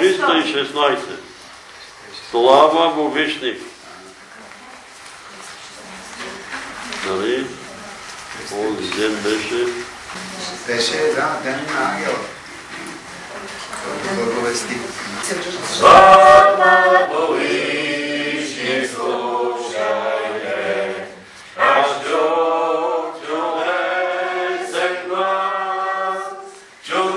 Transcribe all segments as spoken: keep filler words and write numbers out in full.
триста и шестнайсет. Слава му вишник. Нали? Онзи ден беше... Беше, да, ден на ангела. Благовести. Слава му вишник, слушайте, аж чух чудесен глас, чух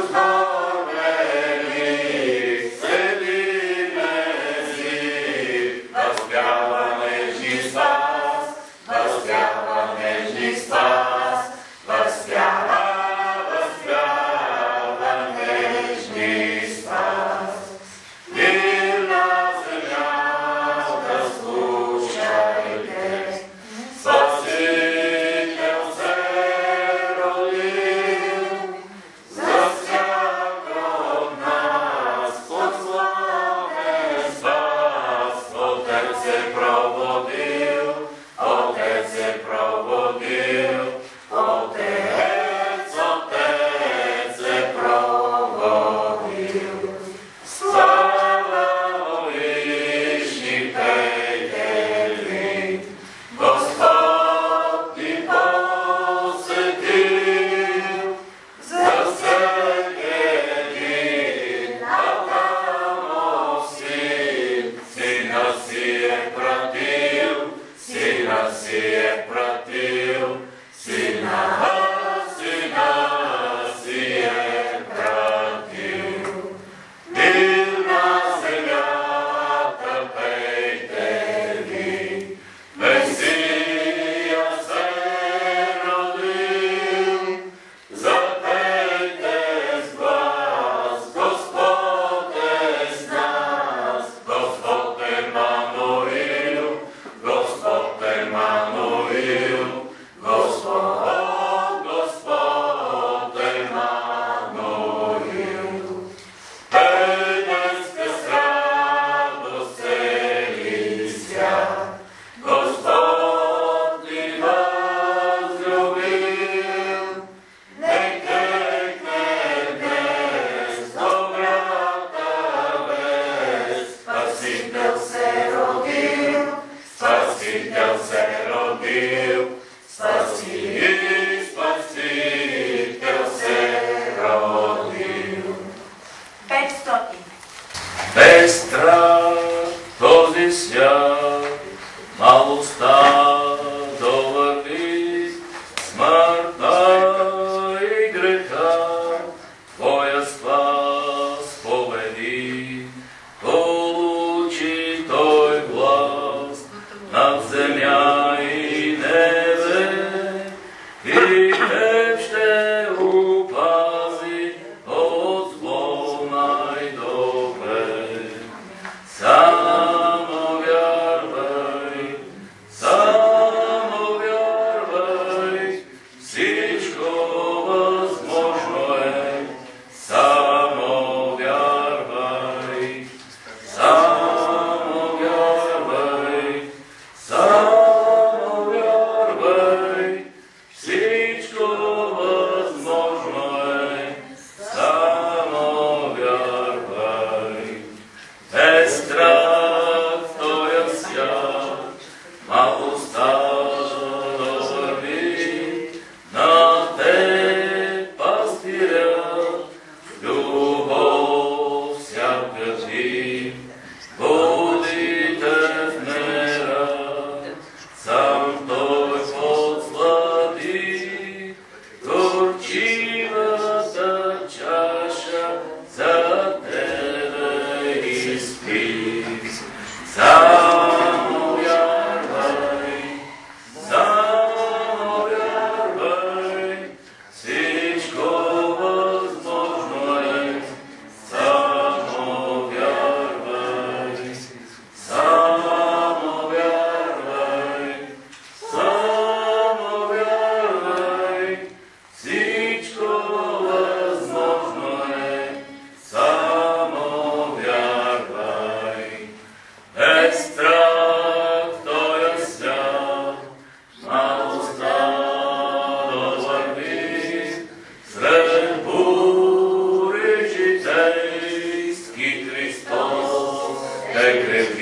знамени, седиме си, възпява нежни спас, възпява нежни спас, възпява, възпява нежни спас. Мирна земята, слушайте, Спасител се родил, за всяко от нас пославен спас. Отец се проводил, Отец се проводил, Отец, Отец се проводил. Слава му вишник, пейте, Господ ни посетил, за всеки един Адам син, Сина си е пратил, Сина си е пратил, Сина, Сина си е пратил. Мирна земята, пейте ви, Месия се родил, запейте с глас, Господ е с нас, Господ Емануил, Господ Емануил, Господ, Господ Емануил. Пейте с радост цели свят, Господ ни възлюбил. Нека текне днес добрата вест, Спасител се родил, Спасител се родил, Спаси, Спасител се родил. петстотин. Без страх този свят малостта довърви, смъртта и греха Твоя спас победи. Получи Той власт над земя и небе, и Теб ще опази от зло най-добре. Само вярвай, само вярвай, всичко възможно е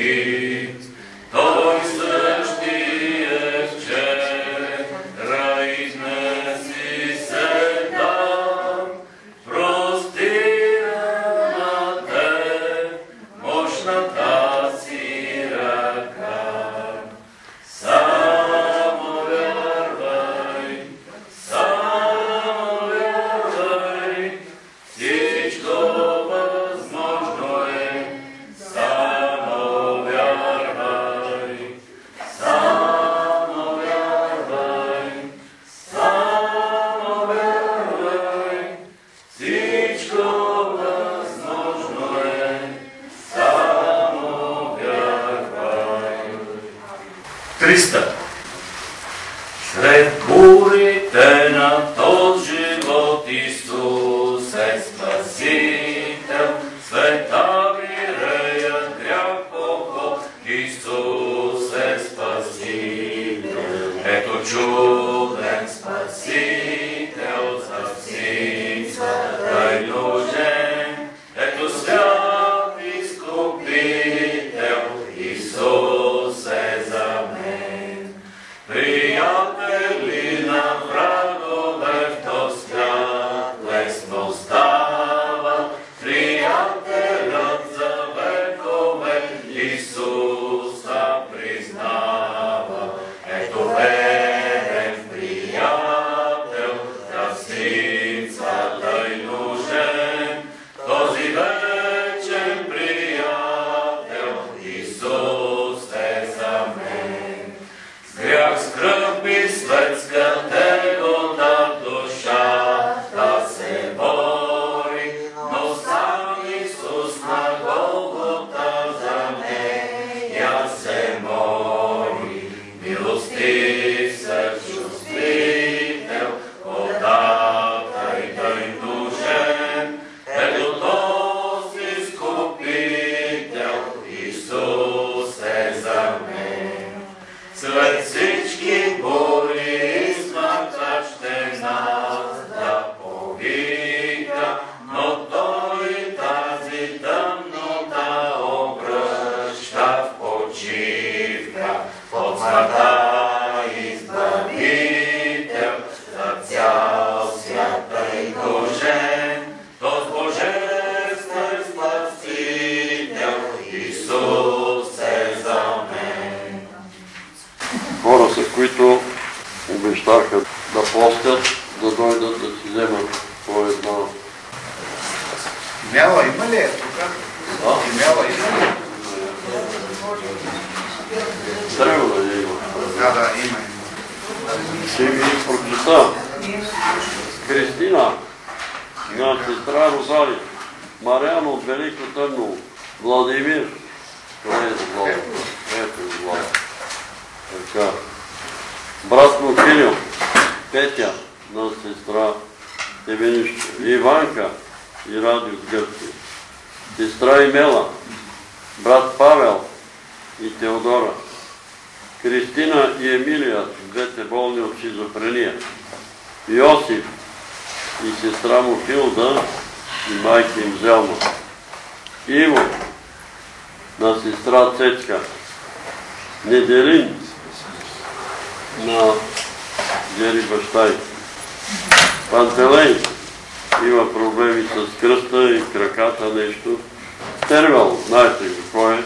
велики, той същият вчера и днес и сега простира на теб мощната си ръка. Само вярвай, само вярвай, всичко възможно е. Само вярвай, само вярвай, само вярвай, всичко възможно е. Само вярвай. триста. Сред бурите на този живот Исус е Спасител, света миреят грях поход, Исус е Спасител. Ето чуден Спасител, за всичко дай нужен, ето свят изкупител, Исус е за мен. Приятели на врагове в този свят лесно става, приятелят за векове Исуса признава. Ето верен приятел, за синцата й нужен, този вечен приятел Исус е за мен. С грях, с кръв и светска тегота душа да се бори, но сам Исус на Голгота за нея се мори. Милостив съчувствител, податай тъй нужен, ето този изкупител, Исус е за мен. След всички бури и смъртта ще нас да повика, но той тази тъмнота обръща в почивка. От смъртта избавител, за цял свят е нужен, този божествен Спасител, Исус е за мен. Хора са, които обещаха да постят, да дойдат да си вземат по едно. Мяла има ли е тук? Да? И мяла има ли? Трябва да има. Да, да, има, има. Ще ви прочета. Кристина, на сестра Розали, Мариан от Велико Търново, Владимир, къде е Влада? Ето е Влада. Така. Брат му Кирил, Петя, на сестра Евенище, Иванка и Ради от Гърция, сестра Имела, брат Павел и Теодора, Кристина и Емилия, двете болни от шизофрения, Йосиф и сестра му Хилда и майка им Зелма, Иво на сестра Цецка, Неделин на Гери баща й, Пантелей има проблеми с кръста и краката нещо, Тервел, знаете какво е,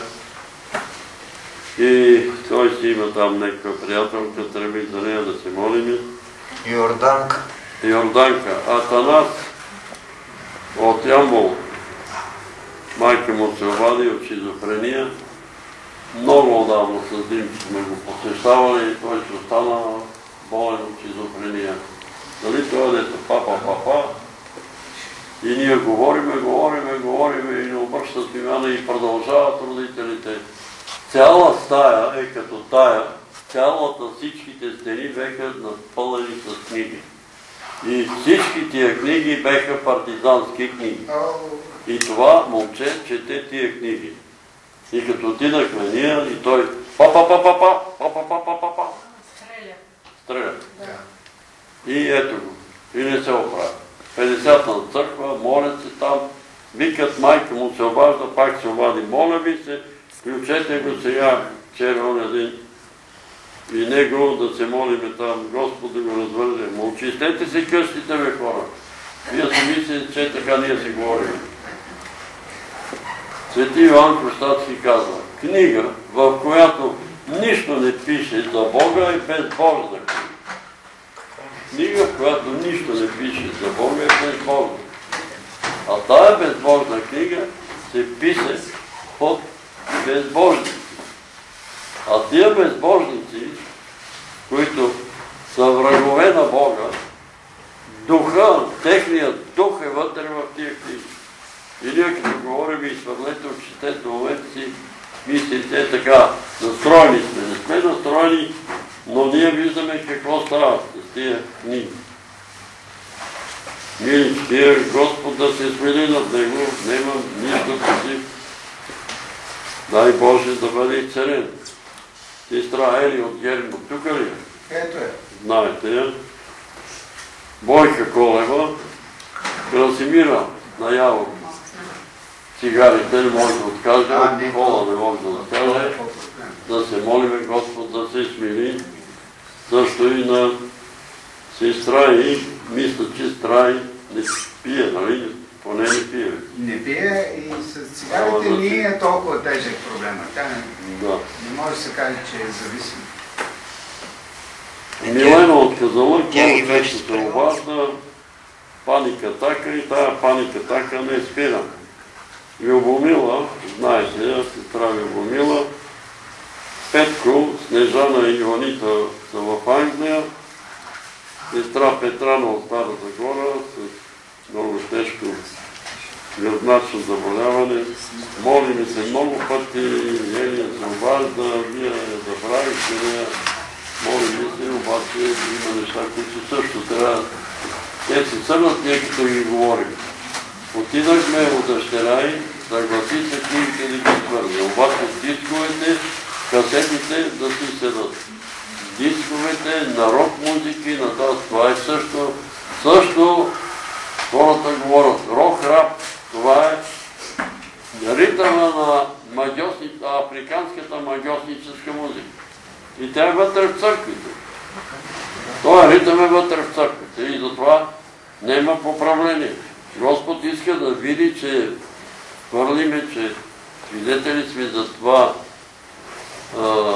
и той си има там някаква приятелка, трябва и за нея да се молим. Йорданка. Йорданка. Атанас от Ямбол. Майка му се обади от шизофрения. Много отдавна с Димки сме го посещавали и той ще остана болен от шизофрения. Дали това дето папа, папа? И ние говориме, говориме, говориме и не обръщат внимание и продължават родителите. Цяла стая е като тая, цялата всичките стени беха напълнени с книги. И всички тия книги беха партизански книги. И това момче чете тия книги. И като отидахме ние, и той па-па-па-па-па, па-па-па-па-па, стреля. Стреля. И ето го. И не се оправя. петдесет на църква, молят се там, викат, майка му се обажда, пак се обади, моля ви се, Включете го сега, вчера он един, и него да се молиме там, Господ да го развърже. Ма очистете си къщите, бе, хора. Вие си мислите, че така ние си говорим. Свети Иван Кръстатски казва, книга, в която нищо не пише за Бога е безбожна книга. Книга, в която нищо не пише за Бога е безбожна. А тая безбожна книга се пише от безбожници. А тия безбожници, които са врагове на Бога, духа, техният дух е вътре в тия книги. И ние като говорим и свърлете очите до момента си, мислите така, настроени сме. Не сме настроени, но ние виждаме какво става с тия книги. Милички, Господ да се смели над него, нямам нищо против. Дай Боже да бъде изцелен. Сестра Ели от Гермо, тук ли е? Ето е. Знаете я. Бойка Колева, Красимира на Явор. Цигарите не може да откаже, кола не може да откаже. Да се молиме Господ да се смили. Също и на сестра и мисля, че сестра и не пие, нали? Поне не пие. Не пие и с цигарите не е толкова тежък проблема. Тя не, да. не може да се каже, че е зависим. Милена от Казалък, който се обажда, паника така и тая паника така не спира. Любомила, знаете, сестра Любомила, Петко, Снежана и Иванита са в Англия, сестра Петрана от Стара Загора с много тежко гръбначно заболяване. Молиме се много пъти, Елия се обажда, вие я забравихте, нея. Молиме се, обаче има неща, които също трябва. Те се сърнат, ние като ги говорим. Отидахме от дъщеря и съгласи се книгите да ги твърди. Обаче дисковете, касетите да си седат. Дисковете, на рок музики, на това, това е също. Също хората говорят рок, рап, това е ритъма на африканската магиосническа музика. И тя е вътре в църквите. Това ритъм е вътре в църквите и затова няма поправление. Господ иска да види, че хвърлиме, че свидетели сме за това а,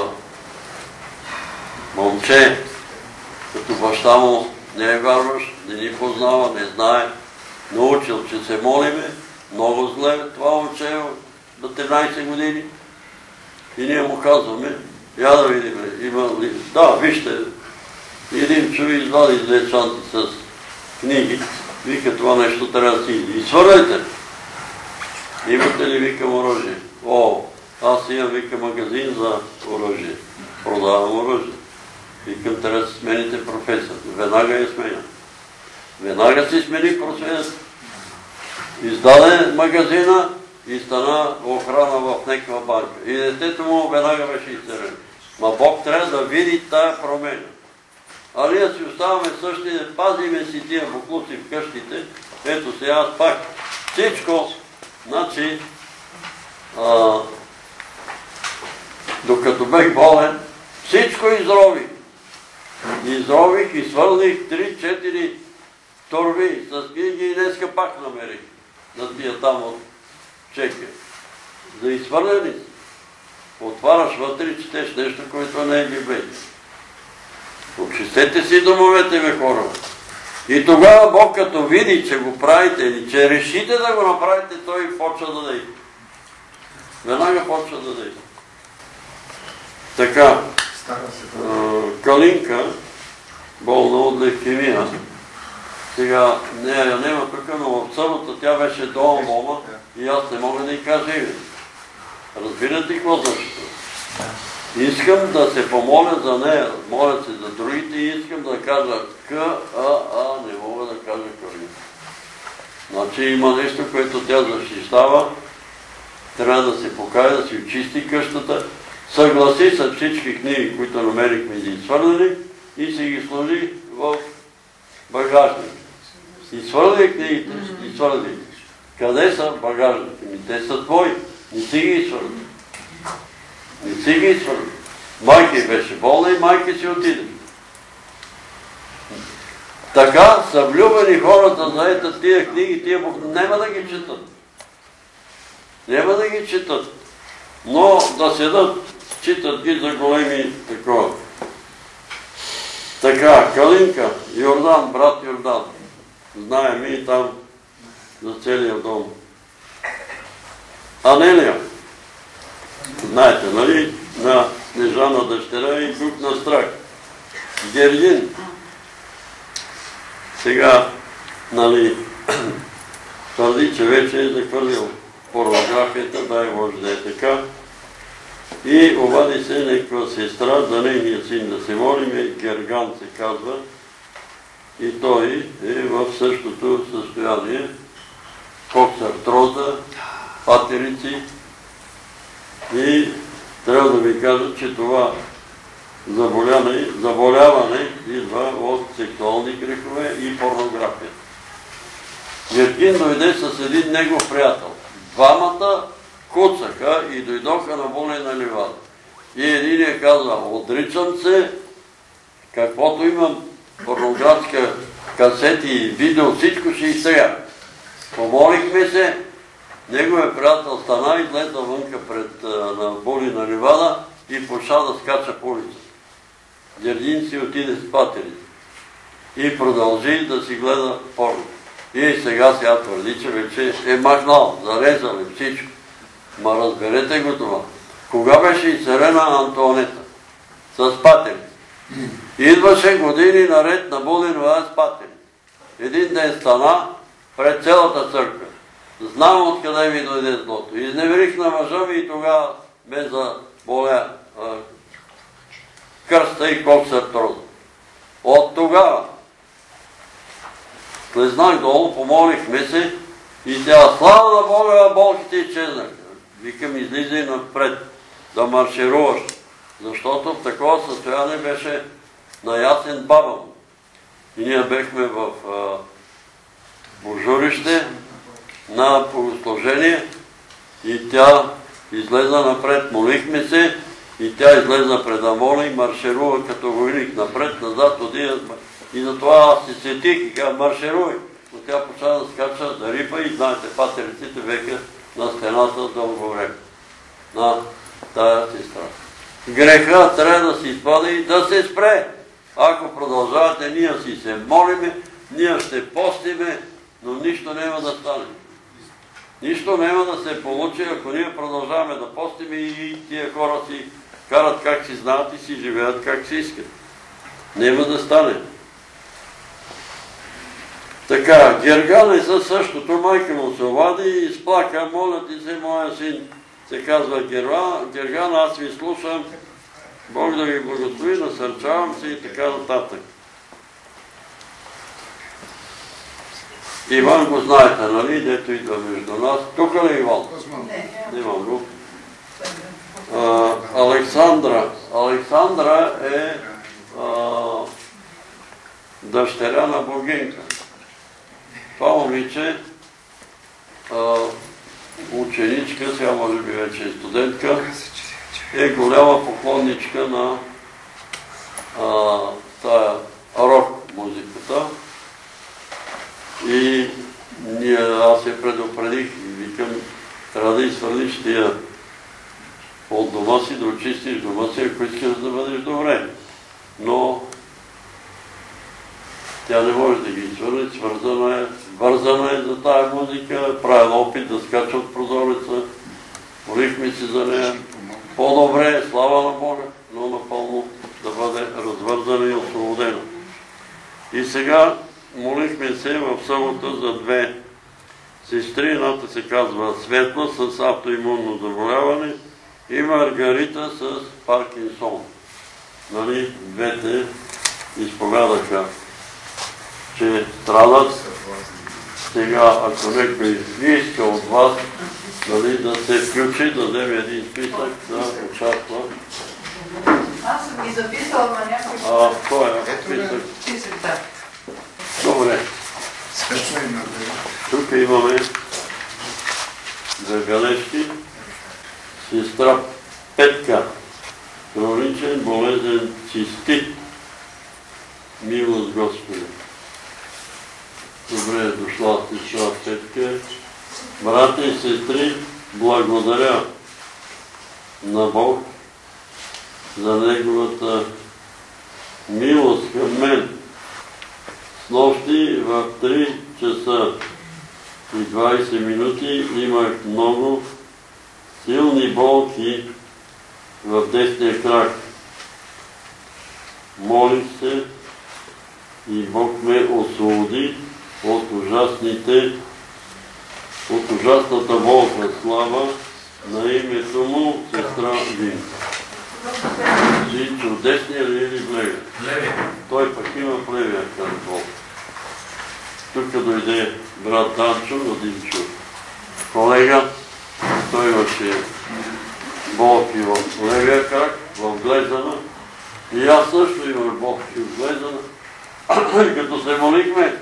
момче, като баща му не е вярващ, не ни познава, не знае, научил, че се молиме, много зле това момче на тринайсет години и ние му казваме, я да видим, има ли... Да, вижте, един човек извади две чанти с книги, вика това нещо трябва да си иди. И свървайте! Имате ли, викам, оръжие? О, аз имам, вика, магазин за оръжие. Продавам оръжие. Викам, трябва да си смените професията. Веднага я сменя. Веднага си смени професията. Издаде магазина и стана охрана в някаква банка. И детето му веднага беше изцелено. Ма Бог трябва да види тая промена. А ние си оставаме същите, пазиме си тия буклуци в къщите. Ето сега аз пак всичко, значи, а, докато бех болен, всичко изрових. Изрових и свърних три-четири торби с книги и днеска пак намерих на тия там от Чекия. За изхвърлени. Отваряш вътре, четеш нещо, което не е Библия. Очистете си домовете, бе, хора. И тогава Бог като види, че го правите или че решите да го направите, той почва да действа. Веднага почва да действа. Така, Калинка, болна от левкемия, сега нея я нема тук, но в събота тя беше дома мома и аз не мога да й кажа име. Разбирате какво значи? Искам да се помоля за нея, моля се за другите и искам да кажа К, А, А, не мога да кажа Калинка. Значи има нещо, което тя защищава, трябва да се покая, да си очисти къщата, съгласи с всички книги, които намерихме и изхвърлени и си ги сложи в багажник. Изхвърли книгите, изхвърли. Къде са багажните ми? Те са твои, не си ги изхвърли. Не си ги свърли. Майка беше болна и майка си отиде. Така са влюбени хората за ето тия книги, тия бук... няма да ги четат. Няма да ги четат. Но да седат, читат ги за големи такова. Така, Калинка, Йордан, брат Йордан. Знаем и там за целия дом. Анелия. Знаете, нали? На Снежана дъщеря и тук на Страх. Гергин. Сега, нали, твърди, че вече е захвърлил порнографията, дай може да е така. И обади се някаква сестра за нейния син да се молим, Герган се казва. И той е в същото състояние. Коксартроза, патерици. И трябва да ви кажа, че това заболяване, заболяване идва от сексуални грехове и порнография. Гергин дойде с един негов приятел. Двамата куцаха и дойдоха на болена ливада. И единият казва, отричам се, каквото имам порнографска касети и видео, всичко ще и сега. Помолихме се, неговият приятел стана и излезе вънка пред на болена ливада и почна да скача по улицата. Гергин си отиде с патерите и продължи да си гледа порно. И сега сега твърди, че вече е махнал, зарезал и всичко. Ма разберете го това. Кога беше и царена Антуанета? С патерите. Идваше години наред на болена с патерите. Един ден стана пред цялата църква. Знам откъде ми дойде злото. Изневерих на мъжа ми и тогава бе за боля кръста и коксартроза. От тогава слезнах долу, помолихме се и тя, слава на Бога, болките изчезнаха. Викам, излизай напред, да маршируваш, защото в такова състояние беше наясен баба му. И ние бехме в божурище на богослужение и тя излезна напред, молихме се и тя излезна пред Амона и марширува като войник напред, назад, отида. И затова аз се сетих и казах, маршируй. Но тя почна да скача, да рипа и знаете, патериците беха на стената дълго време. На тая сестра. Греха трябва да се изпада и да се спре. Ако продължавате, ние си се молиме, ние ще постиме, но нищо няма да стане. Нищо няма да се получи, ако ние продължаваме да постиме и тия хора си карат как си знаят и си живеят как си искат. Няма да стане. Така, Герган е със същото, майка му се обади и изплака, моля ти се, моя син, се казва Герган, аз ви слушам, Бог да ви благослови, насърчавам се и така нататък. Иван го знаете, нали, дето идва между нас. Тук ли Иван? Нямам го. Александра. Александра е дъщеря на Богинка. Това момиче, ученичка, сега може би вече е студентка, е голяма поклонничка на тая рок музиката. И аз се предупредих и викам, трябва да изхвърлиш тия от дома си, да очистиш дома си, ако искаш да бъдеш добре. Но тя не може да ги изхвърли, свързана е, вързана е за тая музика, правила опит да скача от прозореца, молихме си за нея. По-добре е, слава на Бога, но напълно да бъде развързана и освободена. И сега молихме се в събота за две сестри. Едната се казва Светла с автоимунно заболяване и Маргарита с Паркинсон. Нали, двете изповядаха, че страдат. Сега, ако някой иска от вас, нали, да се включи, да вземе един списък, да участва. Аз съм ги записала на някой. А, кой е списък? Списък, да. Добре. Тук имаме две бележки. Сестра Петка. Хроничен болезен цистит. Милост Господи. Добре е дошла сестра Петка. Брати и сестри, благодаря на Бог за Неговата милост към мен. Снощи в три часа и двайсет минути имах много силни болки в десния крак. Молих се и Бог ме освободи от ужасните, от ужасната болка. Слава на името му, сестра Вин. Си чудесния ли или плевия? Плевия. Той пък има плевия към болка. Тук дойде брат Данчо от Димчо. Колега, той имаше болки в левия крак, в глезана. И аз също имах болки в глезана. И като се молихме,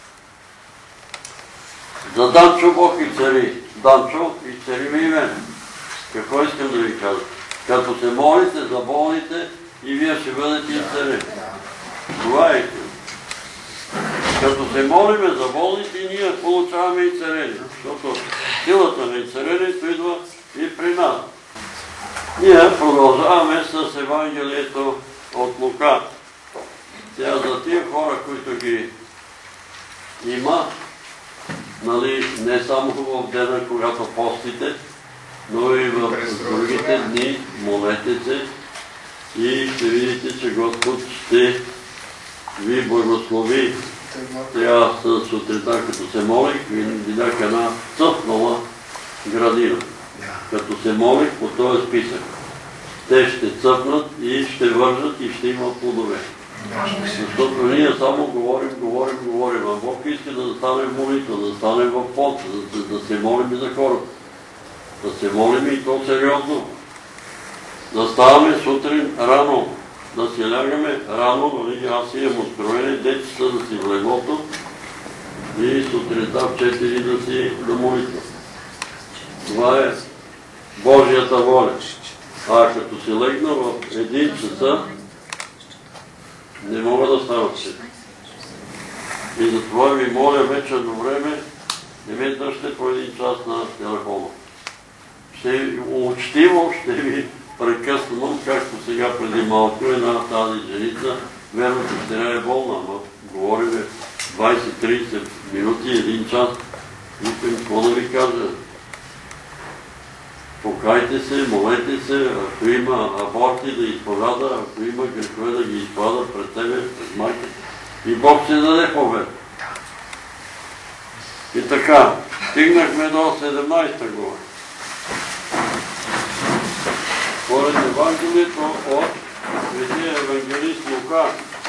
за Данчо Бог изцели. Данчо изцели ми и мен. Какво искам да ви кажа? Като се молите за болните, и вие ще бъдете изцелени. Това е. Като се молиме за болните, ние получаваме изцеление. Защото силата на изцелението идва и при нас. Ние продължаваме с Евангелието от Лука. Сега за тия хора, които ги има, нали, не само в дена, когато постите, но и в другите дни, молете се и ще видите, че Господ ще ви благослови. Сега сутринта, като се молих, видях една цъфнала градина. Като се молих по този списък. Те ще цъфнат и ще вържат и ще имат плодове. Защото ние само говорим, говорим, говорим. А Бог иска да застанем в молитва, да застанем в пост, да, да се молим и за хората. Да се молим и то сериозно. Да ставаме сутрин рано, да си лягаме рано, нали, аз имам устроение, дечица да си в леглото и сутринта в четири да си да молитва. Това е Божията воля. А като си легна в един часа, не мога да става се. И затова ви моля вечерно време, не ме дръжте по един час на телефона. Ще учтиво ще ви прекъснам, както сега преди малко една тази женица, верно, че ще не е болна, ама говорим двайсет-трийсет минути, един час. Викам, какво да ви кажа? Покайте се, молете се, ако има аборти да изповяда, ако има грехове да ги изповяда пред тебе, пред майка. И Бог ще даде победа. И така, стигнахме до седемнайсета глава. Според Евангелието от Светия евангелист Лука.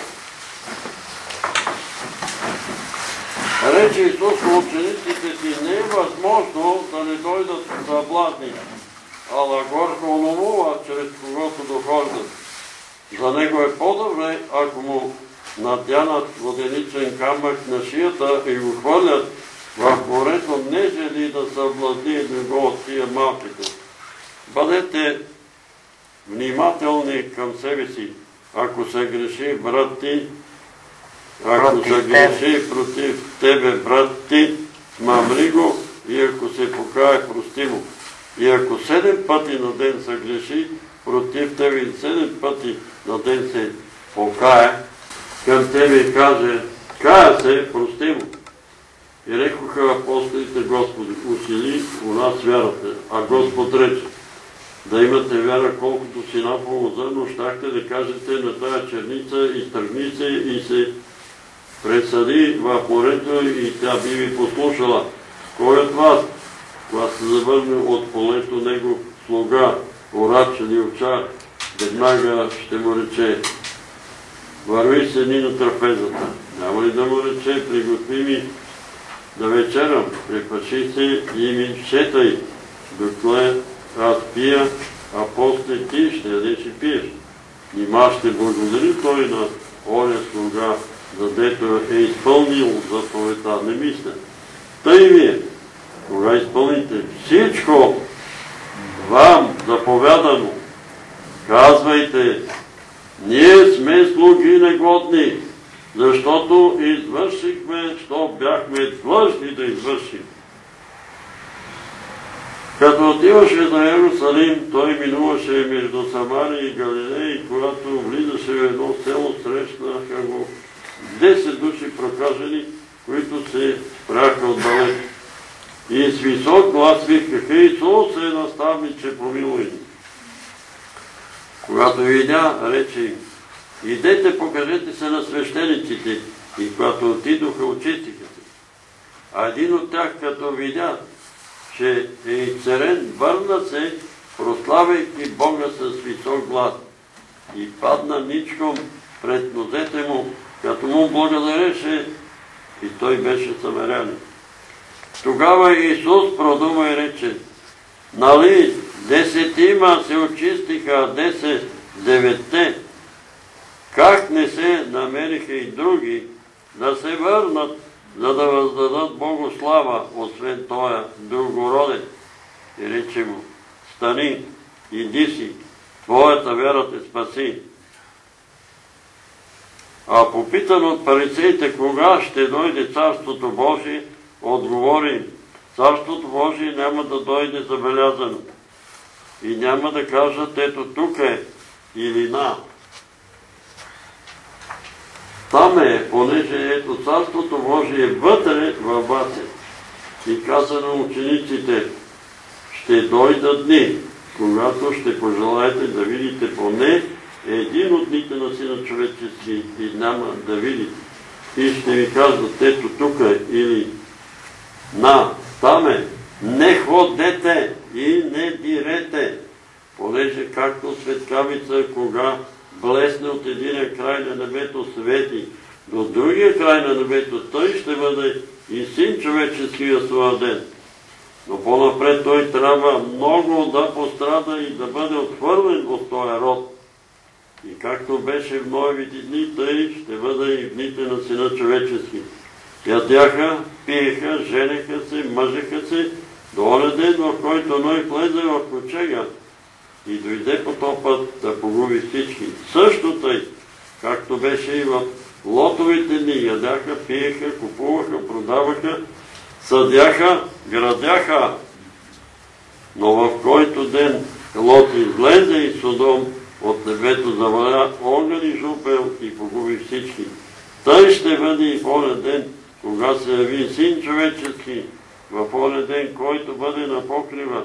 Рече Исус на учениците си, не е възможно да не дойдат съблазни, ала горко ономува, чрез когото дохождат. За него е по-добре, ако му надянат воденичен камък на шията и го хвърлят в морето, неже ли да съблазни едного от тия малките. Бъдете внимателни към себе си. Ако се греши брат ти, ако се греши против тебе брат ти, мамри го, и ако се покае, прости му. И ако седем пъти на ден се греши против тебе и седем пъти на ден се покае, към тебе и каже, кая се, прости му. И рекоха апостолите, Господи, усили у нас вярата. А Господ рече, да имате вяра колкото си наполно зърно, щяхте да кажете на тая черница, изтръгни се и се пресади в морето и тя би ви послушала. Кой от вас, когато се завърне от полето него слуга, орач или овчар, веднага ще му рече, върви седни на трапезата. Няма ли да му рече, приготви ми да вечерам, препаши се и ми четай, докле аз пия, а после ти ще ядеш и пиеш. Нима ще благодари той на оня слуга, задето е изпълнил заповедта. Не мисля. Тъй вие, кога изпълните всичко вам заповядано, казвайте, ние сме слуги негодни, защото извършихме, що бяхме длъжни да извършим. Като отиваше за Иерусалим, той минуваше между Самария и Галилея и когато влизаше в едно село, срещнаха го десет души прокажени, които се спряха отдалеч. И с висок глас викаха: Исус е наставниче, помилуй ни. Когато видя, рече им: идете, покажете се на свещениците. И когато отидоха, очистиха се. А един от тях, като видя, че е изцерен, върна се, прославяйки Бога с висок глас. И падна ничком пред нозете му, като му благодареше, и той беше самарянин. Тогава Исус продума и рече: нали десетима се очистиха, а десет деветте? Как не се намериха и други да се върнат, за да въздадат Богу слава, освен тоя другороден? И рече му: стани, иди си, твоята вяра те спаси. А попитан от фарисеите кога ще дойде Царството Божие, отговори: Царството Божие няма да дойде забелязано. И няма да кажат: ето тук е или на. Там е, понеже ето Царството Божие е вътре във вас. И каза на учениците: ще дойдат дни, когато ще пожелаете да видите поне един от дните на Сина човечески и няма да видите. И ще ви казват: ето тук е или на, там е. Не ходете и не дирете, понеже както светкавица, кога блесне от единия край на небето, свети до другия край на небето, тъй ще бъде и Син човеческия своя ден. Но по-напред той трябва много да пострада и да бъде отхвърлен от този род. И както беше в Ноевите дни, тъй ще бъде и в дните на Сина човечески. Ядяха, пиеха, женеха се, мъжеха се, до оня ден, в който Ной влезе в ковчега и дойде по този път да погуби всички. Също тъй, както беше и в Лотовите дни, ядяха, пиеха, купуваха, продаваха, съдяха, градяха. Но в който ден Лот излезе и Содом от небето заваля огън и жупел и погуби всички. Тъй ще бъде и в оня ден, кога се яви Син човечески, в оня ден, който бъде на покрива.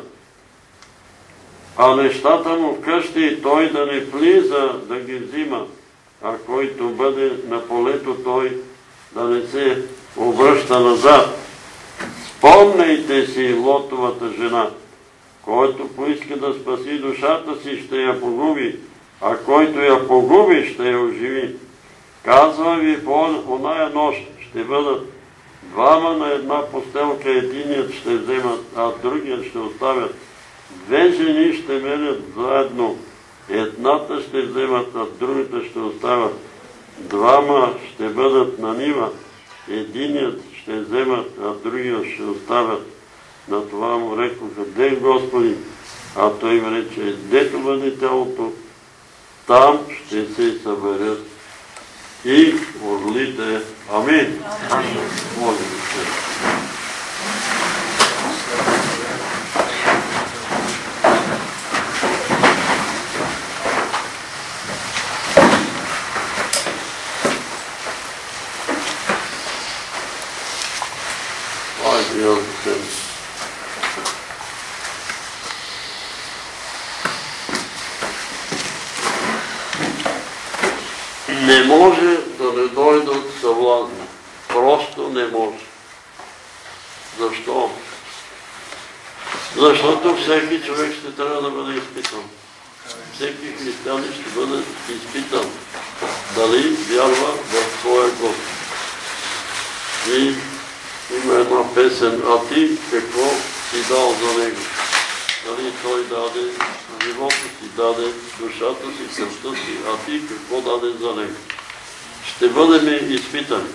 А нещата му вкъщи, той да не влиза да ги взима, а който бъде на полето, той да не се обръща назад. Спомнете си Лотовата жена, който поиска да спаси душата си, ще я погуби, а който я погуби, ще я оживи. Казвам ви, по оная нощ ще бъдат двама на една постелка, единият ще вземат, а другият ще оставят. Две жени ще мерят заедно, едната ще вземат, а другата ще оставят. Двама ще бъдат на нива, единият ще вземат, а другият ще оставят. На това му рекоха: де, Господи? А той им рече: дето бъде тялото, там ще се съберат и орлите. Амин. Моля ви се. Айде, аз да се. Не може да не дойдат съблазни. Просто не може. Защо? Защото всеки човек ще трябва да бъде изпитан. Всеки християнин ще бъде изпитан. Дали вярва в своя Господ. И има една песен: а ти какво си дал за него? Дали той даде живота си, даде душата си, кръвта си, а ти какво даде за него? Ще бъдем изпитани.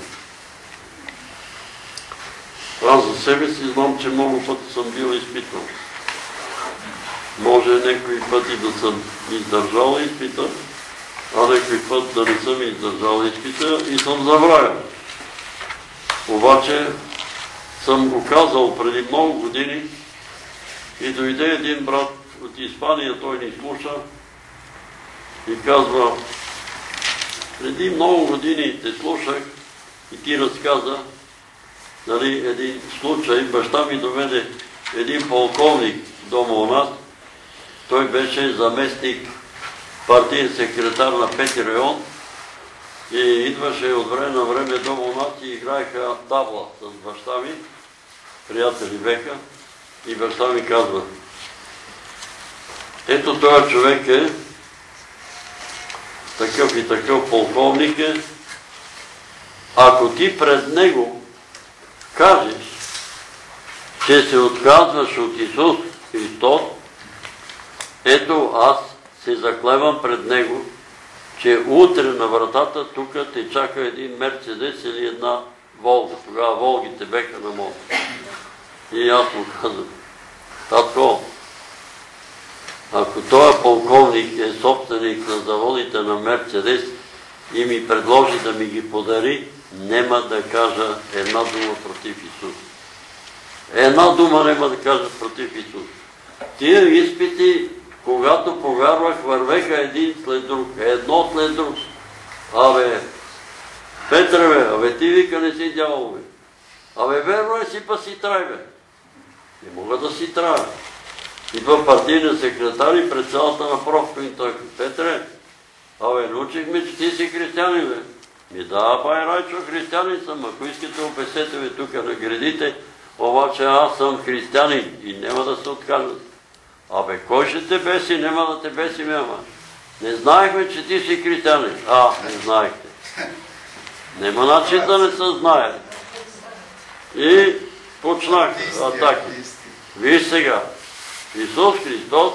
Аз за себе си знам, че много пъти съм бил изпитан. Може някои пъти да съм издържал изпита, а някой път да не съм издържал изпита и съм забравил. Обаче съм го казал преди много години и дойде един брат от Испания, той ни слуша и казва: преди много години те слушах и ти разказа, нали, един случай, баща ми доведе един полковник дома у нас, той беше заместник партиен секретар на пети район и идваше от време на време дома у нас и играеха табла с баща ми, приятели беха, и баща ми казва: ето този човек е такъв и такъв полковник е, ако ти пред него кажеш, че се отказваш от Исус Христос, ето аз се заклевам пред него, че утре на вратата тук те чака един Мерцедес или една Волга. Тогава Волгите беха на мода. И аз му казвам: татко, ако този полковник е собственик на заводите на Мерцедес и ми предложи да ми ги подари, нема да кажа една дума против Исус. Една дума нема да кажа против Исус. Тия изпити, когато повярвах, вървеха един след друг, едно след друг. Абе, Петре, бе, абе ти вика не си дявол, бе. Абе, верно е си, па си трай, бе. Не мога да си трая. Идва партийния секретар и пред цялата на профко и той: Петре, абе, научихме, че ти си християнин, бе. Ми да, бай Райчо, християнин съм, ако искате опесете ме тук на градите, обаче аз съм християнин и няма да се откажат. Абе, кой ще те беси? Нема да те беси, ама. Не знаехме, че ти си християнин. А, не знаехте. Нема начин да не се знае. И почнах атаки. Виж сега, Исус Христос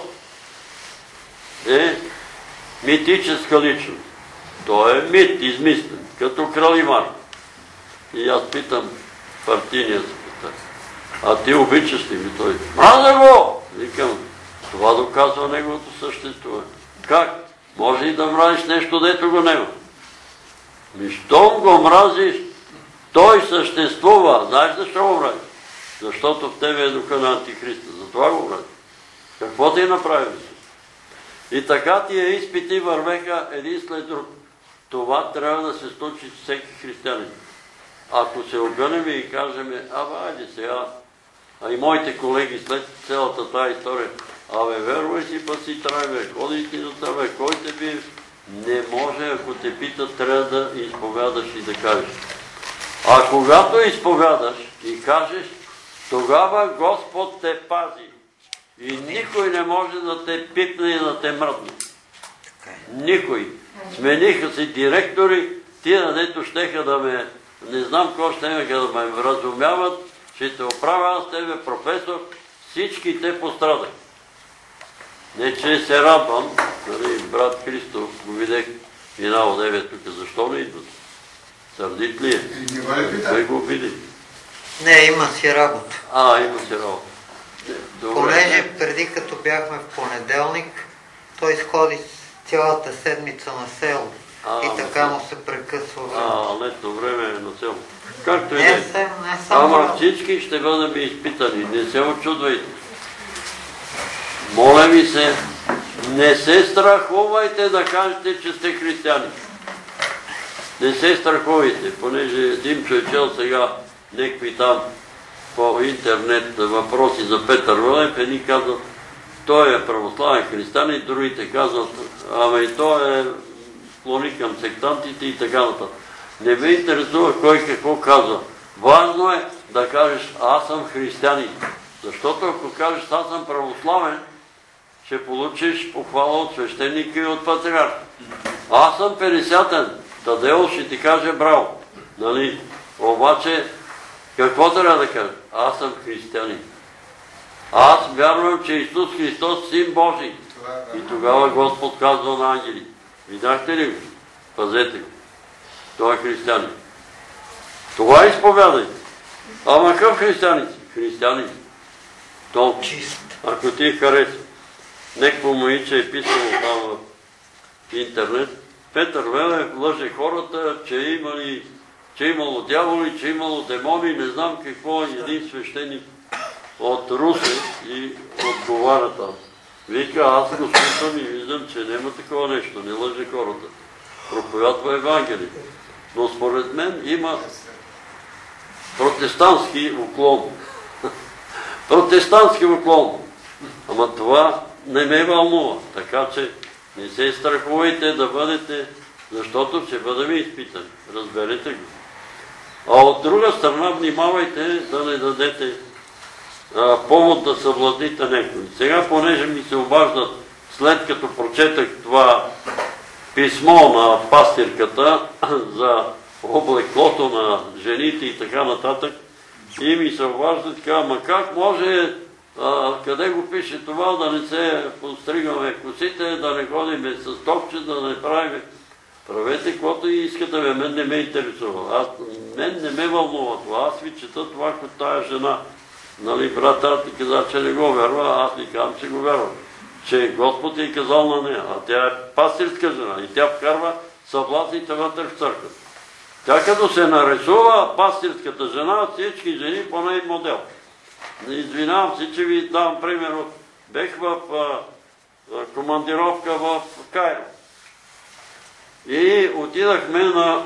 е митическа личност. Той е мит, измислен, като Кралимар. И аз питам партийния секретар: а ти обичаш ли ми? Той: мразя го! Викам: това доказва неговото съществуване. Как? Може и да мразиш нещо, дето го няма. Ми щом го мразиш, той съществува. Знаеш защо го мразиш? Защото в тебе е духа на Антихриста. Затова го мразиш. Какво ти е направил? И така тия изпити вървеха един след друг. Това трябва да се случи с всеки християнин. Ако се огънем и кажем: абе, айде сега, а и моите колеги след цялата тази история: абе, вервай си, па си трай, бе, ходи ти до тебе, кой те би? Не може, ако те питат, трябва да изповядаш и да кажеш. А когато изповядаш и кажеш, тогава Господ те пази. И никой не може да те пипне и да те мръдне. Никой. Смениха си директори, тия дето щеха да ме, не знам какво щеха да ме вразумяват, ще те оправя аз тебе, професор, всички те пострадах. Не, че се радвам, нали, брат Христов го видех минало девет тук, защо не идват? Сърдит ли е? Той го види. Не, има си работа. А, има си работа. Понеже преди като бяхме в понеделник, той сходи цялата седмица на село. И така му се прекъсва време. А, летно време е на село. Както и не. Не, не само. Ама всички ще бъдем изпитани. Не се очудвайте. Моля ви се, не се страхувайте да кажете, че сте християни. Не се страхувайте, понеже Димчо е чел сега някакви там по интернет въпроси за Петър Вълев, едни казват: той е православен християнин, другите казват: ама и той е склони към сектантите и така нататък. Не ме интересува кой какво казва. Важно е да кажеш: аз съм християнин. Защото ако кажеш: аз съм православен, ще получиш похвала от свещеника и от патриарха. Аз съм петдесятен. Тадео ще ти каже: браво. Нали? Обаче, какво трябва да кажа? Аз съм християнин. Аз вярвам, че Исус Христос Син Божий. И тогава Господ казва на ангелите: видяхте ли го? Пазете го. Той е християнин. Това изповядайте. Ама къв християнин си? Християнин. Толкова. Ако ти харесва. Некво момиче е писало там в интернет. Петър Велев лъже хората, че имали, че имало дяволи, че имало демони, не знам какво, един свещеник от Русе и отговаря там. Вика, аз го слушам и виждам, че няма такова нещо, не лъже хората. Проповядва Евангелие. Но според мен има протестантски уклон. Протестантски уклон. Ама това не ме вълнува. Така че не се страхувайте да бъдете, защото ще бъдем изпитани. Разберете го. А от друга страна, внимавайте да не дадете а, повод да съблазните някой. Сега, понеже ми се обаждат, след като прочетах това писмо на пастирката за облеклото на жените и така нататък, и ми се обаждат така, ма как може, а, къде го пише това, да не се постригаме косите, да не ходим с топче, да не правим. Правете каквото и искате, бе, мен не ме интересува. Аз, мен не ме вълнува това. Аз ви чета това, като тая жена. Нали, брата ти каза, че не го верва, аз ви казвам, че го вервам. Че Господ е казал на нея, а тя е пастирска жена и тя вкарва съблазните вътре в църквата. Тя като се нарисува пастирската жена, всички жени по ней модел. Извинявам се, че ви давам пример. Бех в а, командировка в Кайро. И отидахме на...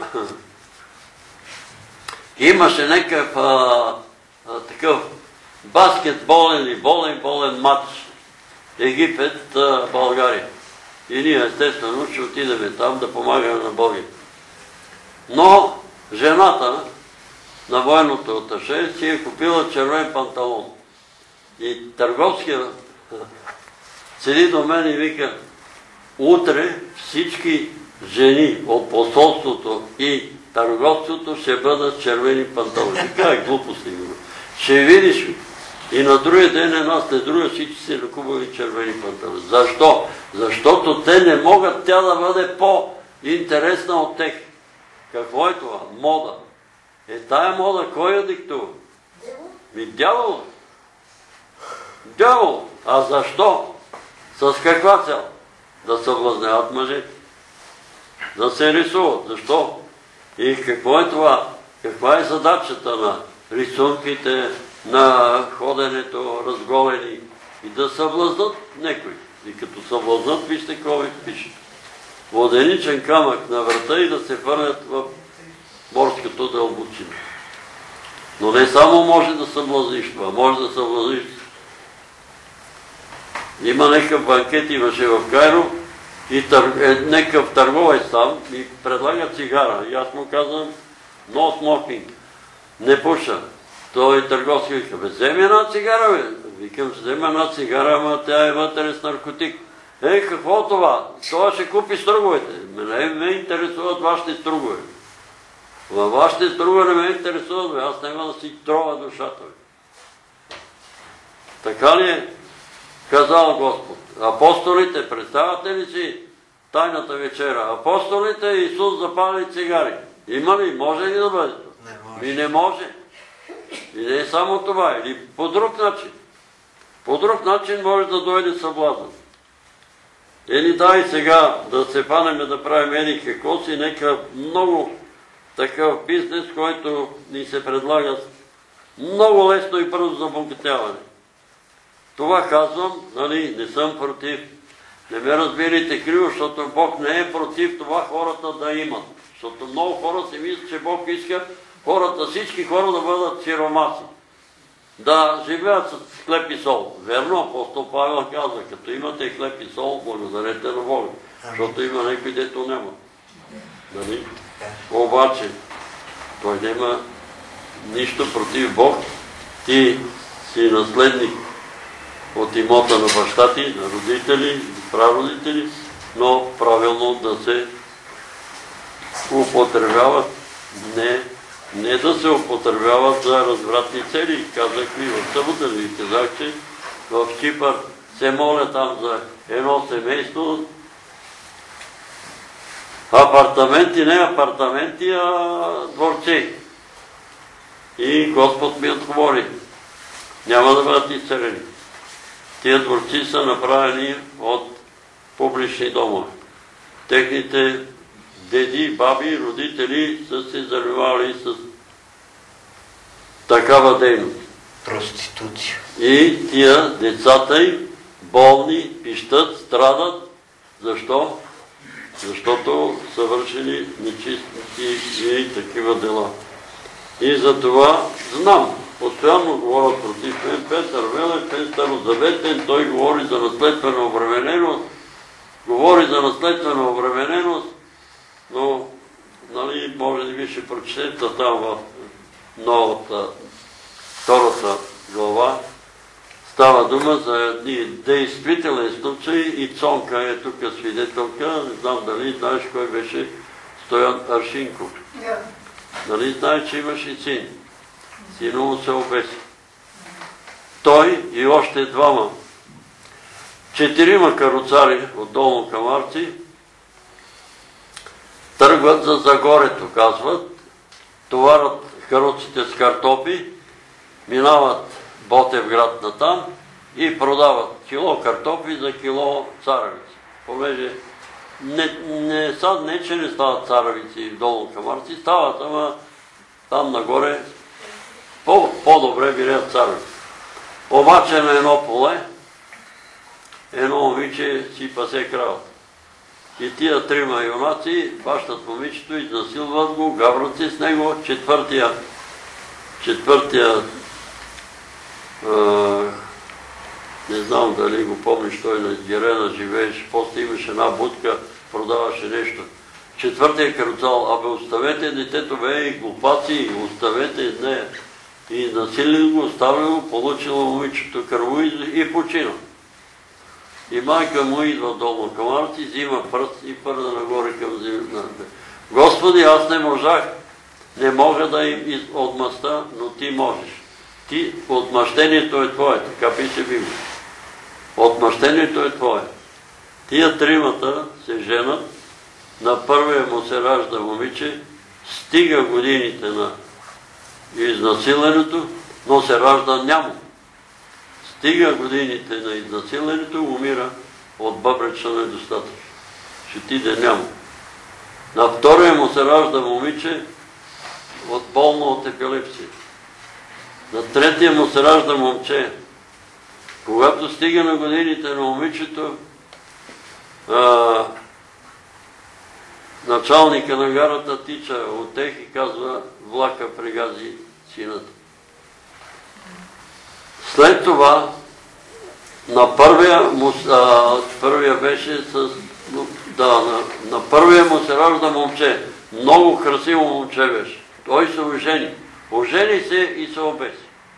Имаше някакъв а, а, такъв баскетболен и болен-болен матч Египет, а, България. И ние естествено ще отидем там да помагаме на Боги. Но жената на военното аташе си е купила червен панталон. И търговския седи до мен и вика, утре всички жени от посолството и търговството ще бъдат червени панталони. Каква е глупост ли го? Ще видиш ли? И на другия ден една след друга всички се накупали червени панталони. Защо? Защото те не могат тя да бъде по-интересна от тех. Какво е това? Мода. Е, тая мода кой я диктува? Ми дявол. Дявол. А защо? С каква цел? Да съблазняват мъжете. Да се рисуват. Защо? И какво е това? Каква е задачата на рисунките, на ходенето, разголени и да съблазнат некои. И като съблазнат, вижте какво ви пише. Воденичен камък на врата и да се върнат в морското дълбочина. Но не само може да съблазниш това, може да съблазниш. Има някакъв банкет, имаше в Кайро, и тър... е, някакъв търговец там ми предлага цигара. И аз му казвам, no smoking, не пуша. Той търговски вика, бе, вземи една цигара, бе. Викам, вземи една цигара, ама тя е вътре с наркотик. Е, какво това? Това ще купи струговете. Мене ме интересуват вашите стругове. Във вашите стругове не ме интересуват, бе. Аз няма да си трова душата, бе. Така ли е казал Господ? Апостолите, представяте ли си тайната вечера? Апостолите Исус запали цигари. Има ли? Може ли да бъде? Не може. И не може. И не е само това. Или по друг начин. По друг начин може да дойде съблазън. Или дай сега да се панеме да правим еди какво си, нека много такъв бизнес, който ни се предлага много лесно и бързо за богатяване. Това казвам, нали, не съм против. Не ме разбирайте криво, защото Бог не е против това хората да имат. Защото много хора си мислят, че Бог иска хората, всички хора да бъдат сиромаси. Да живеят с хлеб и сол. Верно, апостол Павел казва, като имате хлеб и сол, благодарете на Бога. Защото има някой, дето няма. Нали? Обаче, той няма нищо против Бог. Ти си наследник от имота на баща ти, на родители, прародители, но правилно да се употребяват, не, не да се употребяват за развратни цели. Казах ви в събота, ви казах, че в Кипър се моля там за едно семейство, апартаменти, не апартаменти, а дворци. И Господ ми отговори, няма да бъдат изцелени. Тия дворци са направени от публични домове. Техните деди, баби, родители са се занимавали с такава дейност. Проституция. И тия децата им, болни, пищат, страдат. Защо? Защото са вършили нечисти и такива дела. И за това знам, постоянно говорят против мен, Петър Велев е старозаветен, той говори за наследствена обремененост, говори за наследствена обремененост, но, нали, може да ви ще прочетете там в новата, втората глава, става дума за едни действителен случай и Цонка е тук свидетелка, не знам дали знаеш кой беше Стоян Аршинков. Нали знае, че имаш и син. Сина му се обеси. Той и още двама, четирима каруцари от Долно Камарци тръгват за Загорето, казват, товарят каруците с картофи, минават Ботевград натам и продават кило картофи за кило царевици. Понеже не, не, са, не че не стават царевици в Долно Камарци, стават, ама там нагоре по, по-добре биреят царевици. Обаче на едно поле едно момиче си пасе кравата. И тия трима юнаци бащат момичето, изнасилват го, гаврат се с него. Четвъртия, четвъртия а, не знам дали го помниш, той на Герена живееше, после имаше една будка, продаваше нещо. Четвъртия каруцал, абе оставете детето, бе, и глупаци, оставете нея. И насилил го, оставил го, получила момичето кърво и почина. И майка му идва долу към Камарци, взима пръст и пърда нагоре към земята. Господи, аз не можах, не мога да им отмъста, но ти можеш. Ти, отмъщението е твое, така пише Библия. Отмъщението е твое. Тия тримата се женат, на първия му се ражда момиче, стига годините на изнасилането, но се ражда нямо. Стига годините на изнасилането, умира от бъбречна недостатък. Ще отиде нямо. На втория му се ражда момиче, от болно от епилепсия. На третия му се ражда момче. Когато стига на годините на момичето, а, началника на гарата тича от тех и казва, влака прегази сината. След това, на първия му, а, първия беше с, да, на, на първия му се ражда момче. Много красиво момче беше. Той се ожени. Ожени се и се обеси.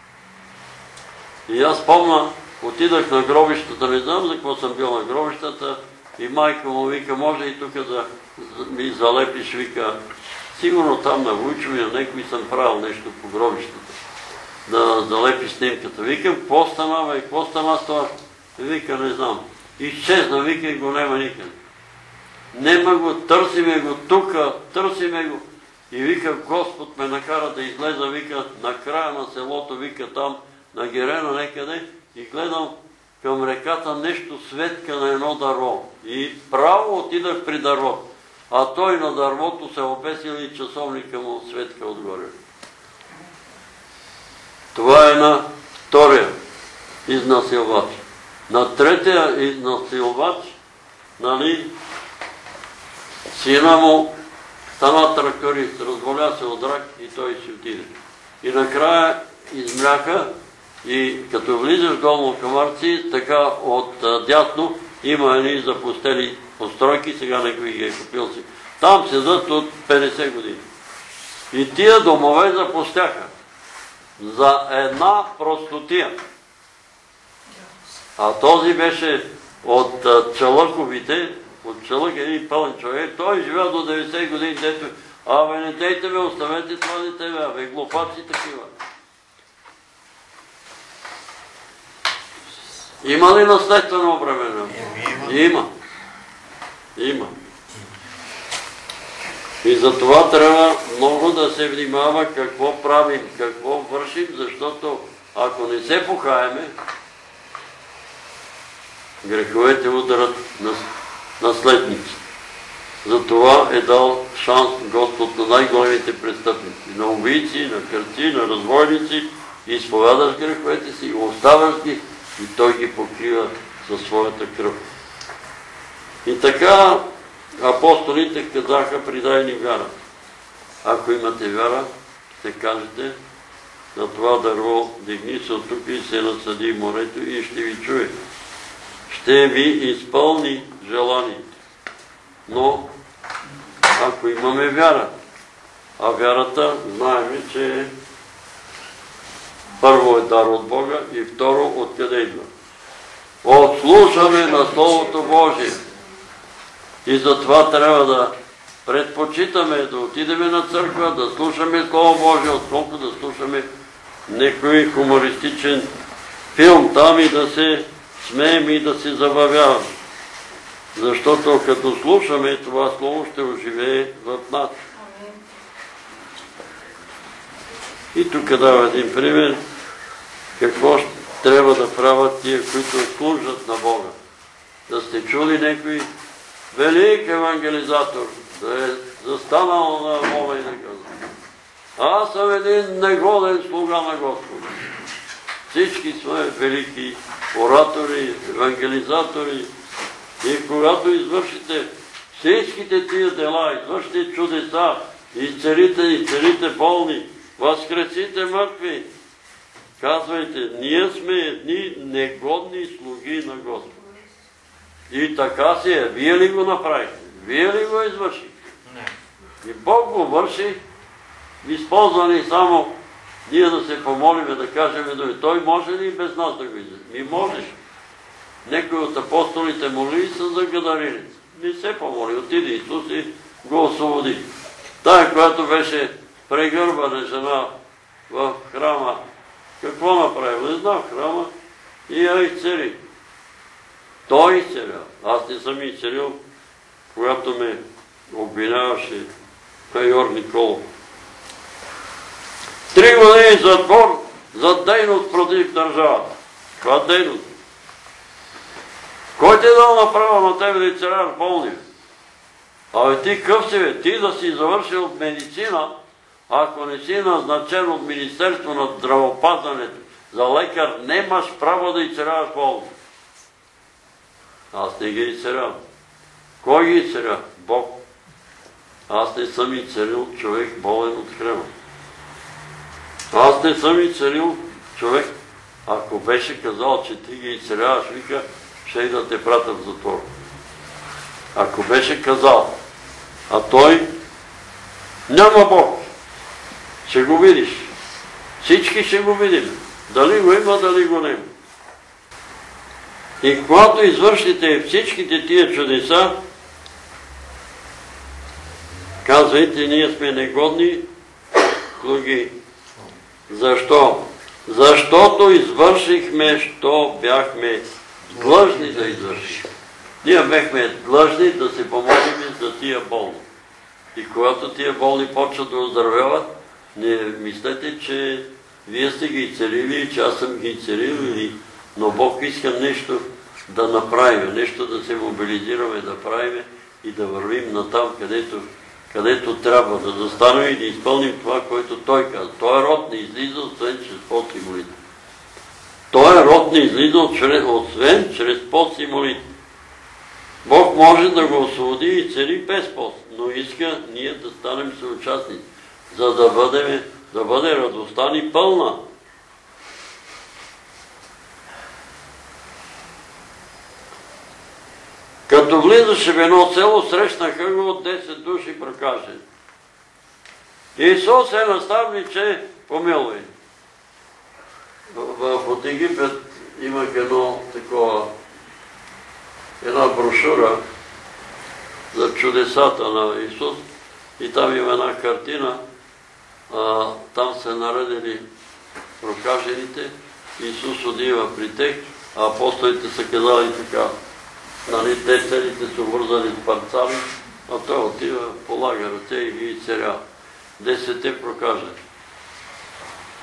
И аз помня, отидах на гробищата, не знам за какво съм бил на гробищата, и майка му вика, може и тук да ми залепиш, вика, сигурно там на Войчо и на някой съм правил нещо по гробищата, да залепи снимката. Викам, какво стана, бе, какво стана с това? Вика, не знам. Изчезна, вика, и го няма никъде. Нема го, търсиме го тука, търсиме го. И вика, Господ ме накара да излеза, вика, на края на селото, вика, там, на Герена некъде, и гледам към реката нещо светка на едно дърво. И право отидах при дървото. А той на дървото се обесил и часовника му светка отгоре. Това е на втория изнасилвач. На третия изнасилвач, нали, сина му стана тракторист, разболя се от рак и той си отиде. И накрая измряха и като влизаш долу в Камарци, така от дясно има едни запустели постройки, сега някой ги е купил си. Там седат от петдесет години. И тия домове запустяха за една простотия. А този беше от Чалъковите, от Чалък един пълен човек, той живя до деветдесет години, дето, абе не дейте ме, оставете това дете, бе, абе глупаци такива. Има ли наследствено обременено? Има. Има. И за това трябва много да се внимава какво правим, какво вършим, защото ако не се покаеме, греховете ударат наследници. Затова е дал шанс Господ на най-големите престъпници, на убийци, на кръци, на разбойници, изповядаш греховете си, оставаш ги и Той ги покрива със своята кръв. И така апостолите казаха: придай ни вяра. Ако имате вяра, ще кажете на това дърво: дигни се от тук и се насади морето, и ще ви чуе. Ще ви изпълни желанието. Но ако имаме вяра, а вярата знаем, че първо е дар от Бога и второ откъде идва? От слушане на Словото Божие. И затова трябва да предпочитаме да отидеме на църква, да слушаме Слово Божие, отколко да слушаме някой хумористичен филм там и да се смеем и да се забавяваме. Защото като слушаме това Слово, ще оживее в нас. И тук дава един пример какво трябва да правят тия, които служат на Бога. Да сте чули някой велик евангелизатор, да е застанал на мола и да казва: аз съм един негоден слуга на Господа. Всички сме велики оратори, евангелизатори, и когато извършите всичките тия дела, извършите чудеса, изцелите, изцелите болни, възкресите мъртви, казвайте: ние сме едни негодни слуги на Господа. И така си е. Вие ли го направихте? Вие ли го извършихте? И Бог го върши, използвани само ние да се помолиме, да кажем: Той може ли без нас да го извърши? Ми можеш. Некои от апостолите молили са за гадаринец. Не се помоли. Отиде Исус и го освободи. Тая, която беше прегърбана жена в храма, какво направи? Не знам, в храма, и я изцели. Той изцеля. Аз не съм изцелил, когато ме обвиняваше майор Николов. Три години затвор за дейност против държавата. Каква дейност? Кой ти е дал направо на тебе да изцеляваш болния? Абе ти къв си бе? Ти да си завършил медицина, ако не си назначен от Министерство на здравеопазването за лекар, нямаш право да изцеляваш болния. Аз не ги изцелявам. Кой ги изцеля? Бог. Аз не съм изцелил човек болен от хрема. Аз не съм изцелил човек. Ако беше казал, че ти ги изцеляваш, вика, ще и да те пратя в затвор. Ако беше казал, а той няма Бог. Ще го видиш. Всички ще го видим. Дали го има, дали го няма. И когато извършите всичките тия чудеса, казвайте: ние сме негодни слуги. Защо? Защото извършихме, що бяхме длъжни да извършим. Ние бяхме длъжни да се помолим за тия болни. И когато тия болни почват да оздравяват, не мислете, че вие сте ги целили, че аз съм ги целил, но Бог иска нещо да направим, нещо да се мобилизираме, да правим и да вървим натам, където, където трябва, да застанем и да изпълним това, което Той каза. Той род не излиза, освен чрез пост и молитва. Той род не излиза, освен чрез пост и молитва. Бог може да го освободи и цели без пост, но иска ние да станем съучастници, за да бъдем, да бъде радостта ни пълна. Като влизаше в едно село, срещнаха го от десет души прокажени. Исус е наставниче, помилвай. От Египет имах едно такова, една брошура за чудесата на Исус и там има една картина, а, там са наредени прокажените, Исус отива при тях, а апостолите са казали така: нали, те целите са вързани с парцами, а той отива, полага ръце и ги изцелява. Десете прокажени.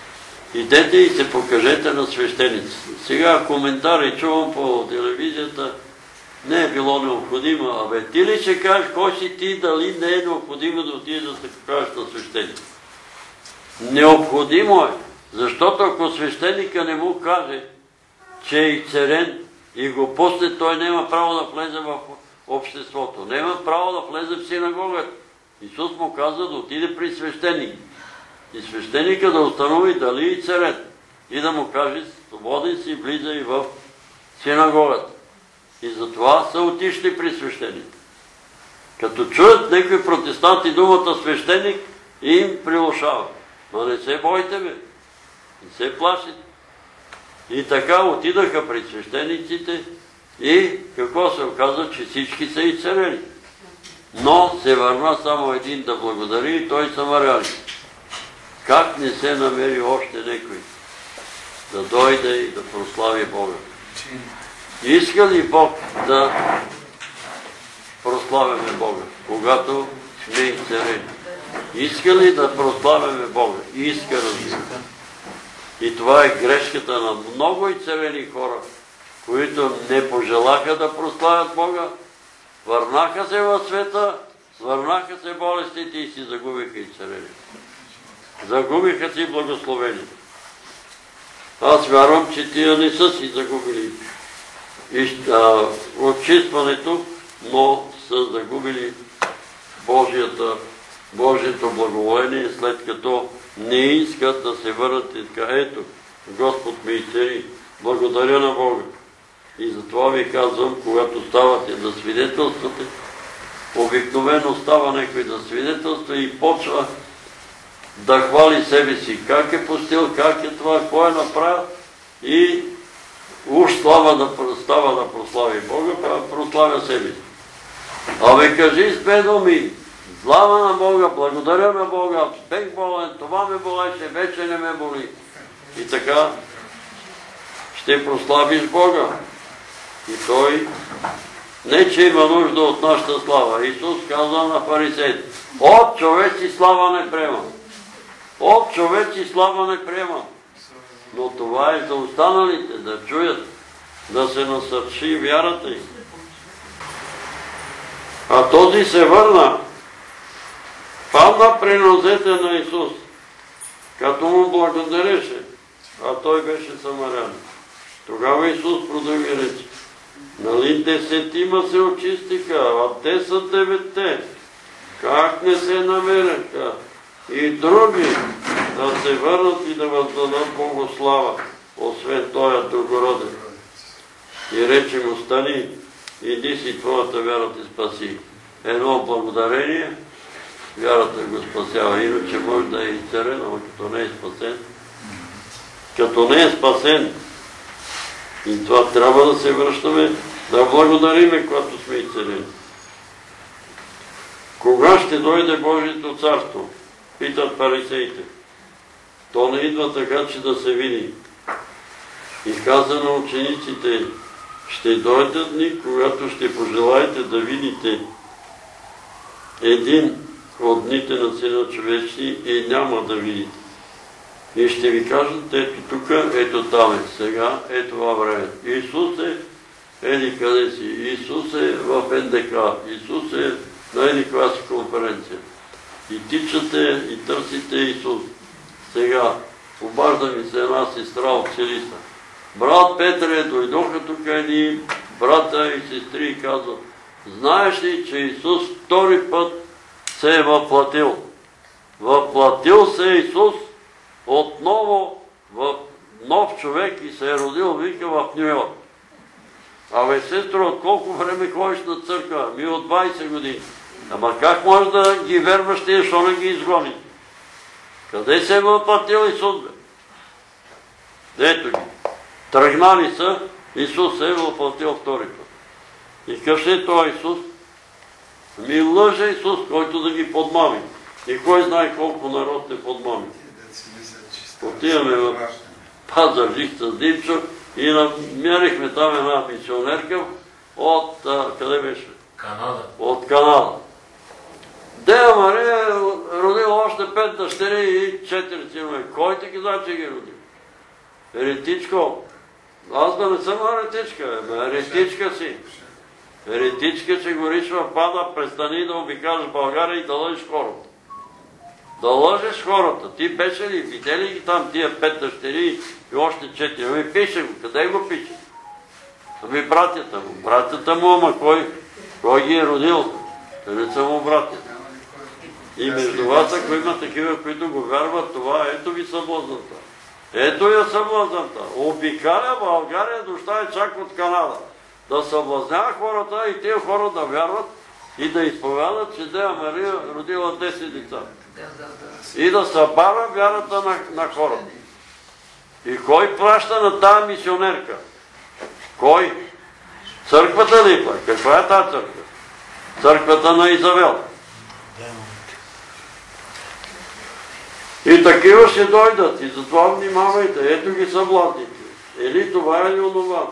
Идете и се покажете на свещениците. Сега коментари чувам по телевизията, не е било необходимо. Абе, ти ли ще кажеш, кой си ти, дали не е необходимо да отидеш да се покажеш на свещеник? Необходимо е, защото ако свещеника не му каже, че е изцерен и го пусне, той няма право да влезе в обществото. Няма право да влезе в синагогата. Исус му каза да отиде при свещеник. И свещеника да установи дали е изцерен. И да му каже, свободен си, влизай в синагогата. И затова са отишли при свещеник. Като чуят някои протестанти думата свещеник, им прилушава. Но не се бойте, бе. Не се плашите. И така отидаха при свещениците и какво се оказа, че всички са изцелени. Но се върна само един да благодари и той самарянин. Как не се намери още някой да дойде и да прослави Бога? Иска ли Бог да прославяме Бога, когато сме изцелени? Иска ли да прославяме Бога? Иска, разбира. И това е грешката на много изцелени хора, които не пожелаха да прославят Бога, върнаха се в света, върнаха се болестите и си загубиха изцелени. Загубиха си благословение. Аз вярвам, че тия не са си загубили очистването, но са загубили Божието благоволение, след като не искат да се върнат и така, ето, Господ ме изцели, благодаря на Бога. И затова ви казвам, когато ставате да свидетелствате, обикновено става някой да свидетелства и почва да хвали себе си, как е постил, как е това, кой е направил и уж става да прослави Бога, прославя себе си. Абе кажи с две думи, слава на Бога, благодаря на Бога, бех болен, това ме болеше, вече не ме боли. И така ще прославиш Бога. И той не че има нужда от нашата слава. Исус каза на фарисеите, от човеци слава не приема. От човеци слава не приема. Но това е за останалите да чуят, да се насърчи вярата им. А този се върна, падна при нозете на Исус, като му благодареше, а той беше самарянин. Тогава Исус продължи речи, нали десетима се очистиха, а те са деветте. Как не се намереха и други да се върнат и да въздадат Богу слава, освен този другороден. И рече му, стани, иди си, твоята вяра те спаси. Едно благодарение, вярата го спасява, иначе може да е изцелен, ама като не е спасен. Като не е спасен, и това трябва да се връщаме, да благодариме, когато сме изцелени. Кога ще дойде Божието царство? Питат фарисеите. То не идва така, че да се види. И каза на учениците, ще дойдат дни, когато ще пожелаете да видите един от дните на Сина човечни и няма да видите. И ще ви кажат, ето тук, ето там е, сега е това време. Исус е, еди къде си, Исус е в Ен Де Ка, Исус е на еди каква си конференция. И тичате, и търсите Исус. Сега, обажда ми се една сестра от Силиса. Брат Петре, дойдоха тук едни брата и сестри и казват, знаеш ли, че Исус втори път се е въплатил? Въплатил се Исус отново в нов човек и се е родил, вика, в Ню Йорк. Абе, сестро, от колко време ходиш на църква? Ми от двайсет години. Ама как може да ги верваш тия, що не ги изгони? Къде се е въплатил Исус, бе? Ето ги. Тръгнали са, Исус се е въплатил втори път. И къв ще е това Исус? Ми лъже Исус, който да ги подмами. И кой знае колко народ те подмами. Отиваме в Пазарджик с Димчо и намерихме там една мисионерка от, къде беше? Канада. От Канада. Дева Мария родила още пет дъщери и четири синове. Кой те каза, че ги родил? Еретичко, аз да не съм еретичка, бе, еретичка си. Еретичка, че гориш в пада, престани да обикаш България и да лъжиш хората. Да лъжеш хората. Ти беше ли, видели ги там тия пет дъщери и още четири? Ами пише го, къде го пише? Ами братята му. Братята му, ама кой, кой ги е родил? Те не са му братята. И между вас, ако има такива, които го вярват, това ето ви съблазната. Ето я съблазната. Обикаля България, дошла е чак от Канада. Да съблазнява хората и тия хора да вярват и да изповядат, че Дева Мария родила десет деца. И да събара вярата на, на хората. И кой праща на тая мисионерка? Кой? Църквата ли па? Каква е тази църква? Църквата на Изавел. И такива ще дойдат. И затова внимавайте. Ето ги съблазните. Или това, или онова.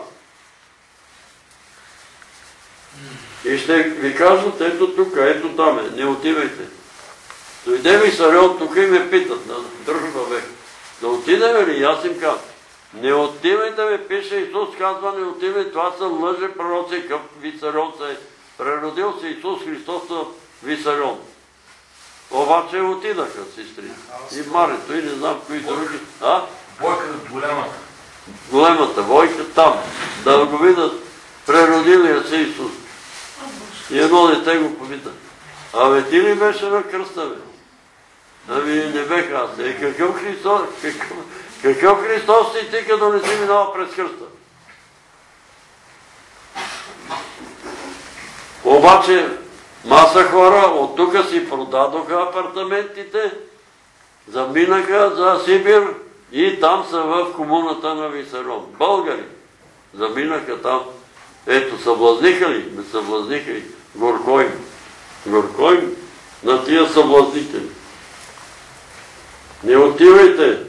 И ще ви кажат, ето тук, ето там е. Не отивайте. Дойде ми Сарион тук и ме питат на дружба век. Да отидем ли? И аз им казвам. Не отивайте, ме пише Исус, казва, не отивайте, това са лъже пророци, къв Висарион се е. Преродил се Исус Христос на Висарион. Обаче отидаха сестри. И Марито, и не знам кои други. А? Войката голямата. Големата войка там. Да го видят преродилия се Исус. И едно дете го попита. Абе ти ли беше на кръста, бе? Ами не бех аз. Е, какъв Христос, какъв, какъв Христос си ти, като не си минал през кръста? Обаче маса хора от тук си продадоха апартаментите, заминаха за Сибир и там са в комуната на Висарон. Българи заминаха там. Ето, съблазниха ли? Не съблазниха ли? Горко им. Горко им на тия съблазнители. Не отивайте.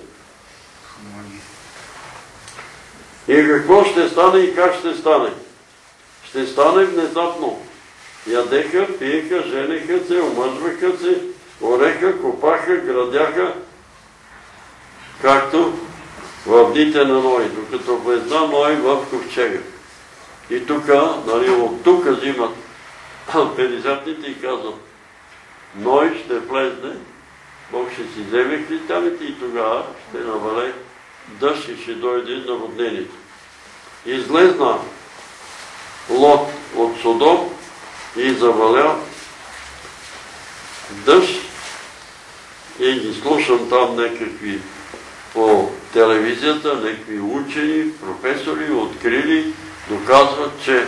И какво ще стане и как ще стане? Ще стане внезапно. Ядеха, пиеха, женеха се, омъжваха се, ореха, копаха, градяха, както в дните на Ной, докато влезна Ной в ковчега. И тук, нали, от тук взимат петдесетните и казват, Ной ще влезне, Бог ще си вземе християните и тогава ще навале дъжд и ще дойде наводнението. Излезна Лот от Содом и заваля дъжд и ги слушам там някакви по телевизията, някакви учени, професори, открили, доказват, че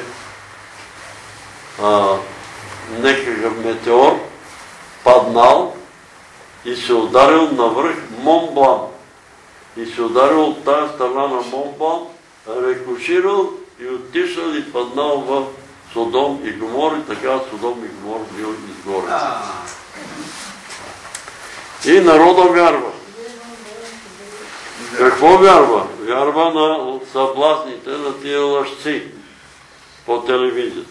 а, някакъв метеор паднал и се ударил навръх Монблан. И се ударил от тази страна на Монблан, рекуширал и отишъл и паднал в Содом и Гомор, и така Содом и Гомор бил изгорен. И народа вярва. Какво вярва? Вярва на съблазните, на тия лъжци по телевизията.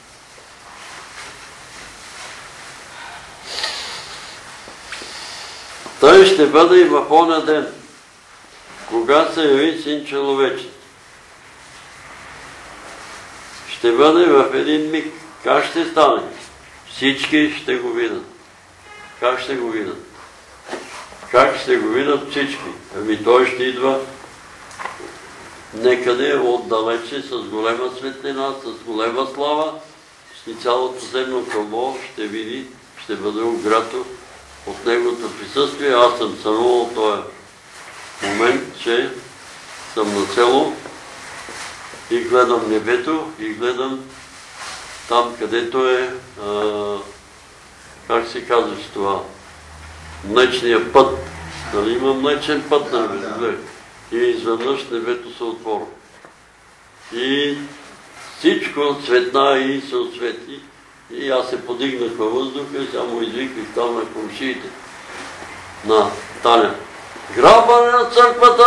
Той ще бъде и в оня ден, кога се яви Син човечен. Ще бъде в един миг. Как ще стане? Всички ще го видят. Как ще го видят? Как ще го видят всички? Ами той ще идва некъде отдалече с голема светлина, с голема слава, и цялото земно кълбо ще види, ще бъде огрято от неговото присъствие. Аз съм сънувал в този момент, че съм на село и гледам небето и гледам там, където е, а, как се казваш това, млечния път. Дали има млечен път на небето? И изведнъж небето се отворя. И всичко цветна и се освети. И аз се подигнах във въздуха и само извиках там на комшиите. На Таня. Грабване на църквата!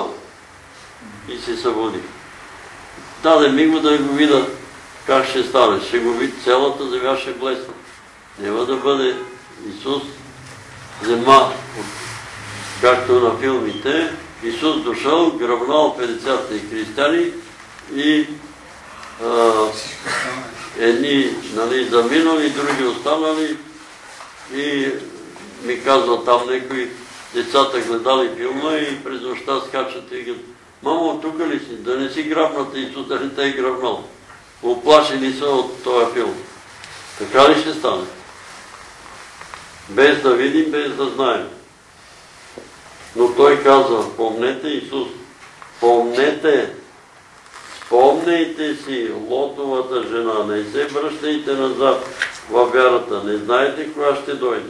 И се събудих. Даде ми го да го видя как ще стане. Ще го видя, цялата земя ще блесне. Няма да бъде Исус зема, както на филмите, Исус дошъл, гръбнал петдесет християни и а, едни, нали, заминали, други останали и ми казва там някои децата гледали филма и през нощта скачат и гъд. Мамо, тук ли си? Да не си грабната, Исус да не те е грабнал. Оплашени са от този филм. Така ли ще стане? Без да видим, без да знаем. Но той казва, помнете Исус, помнете, спомнете си Лотовата жена, не се връщайте назад във вярата, не знаете кога ще дойде.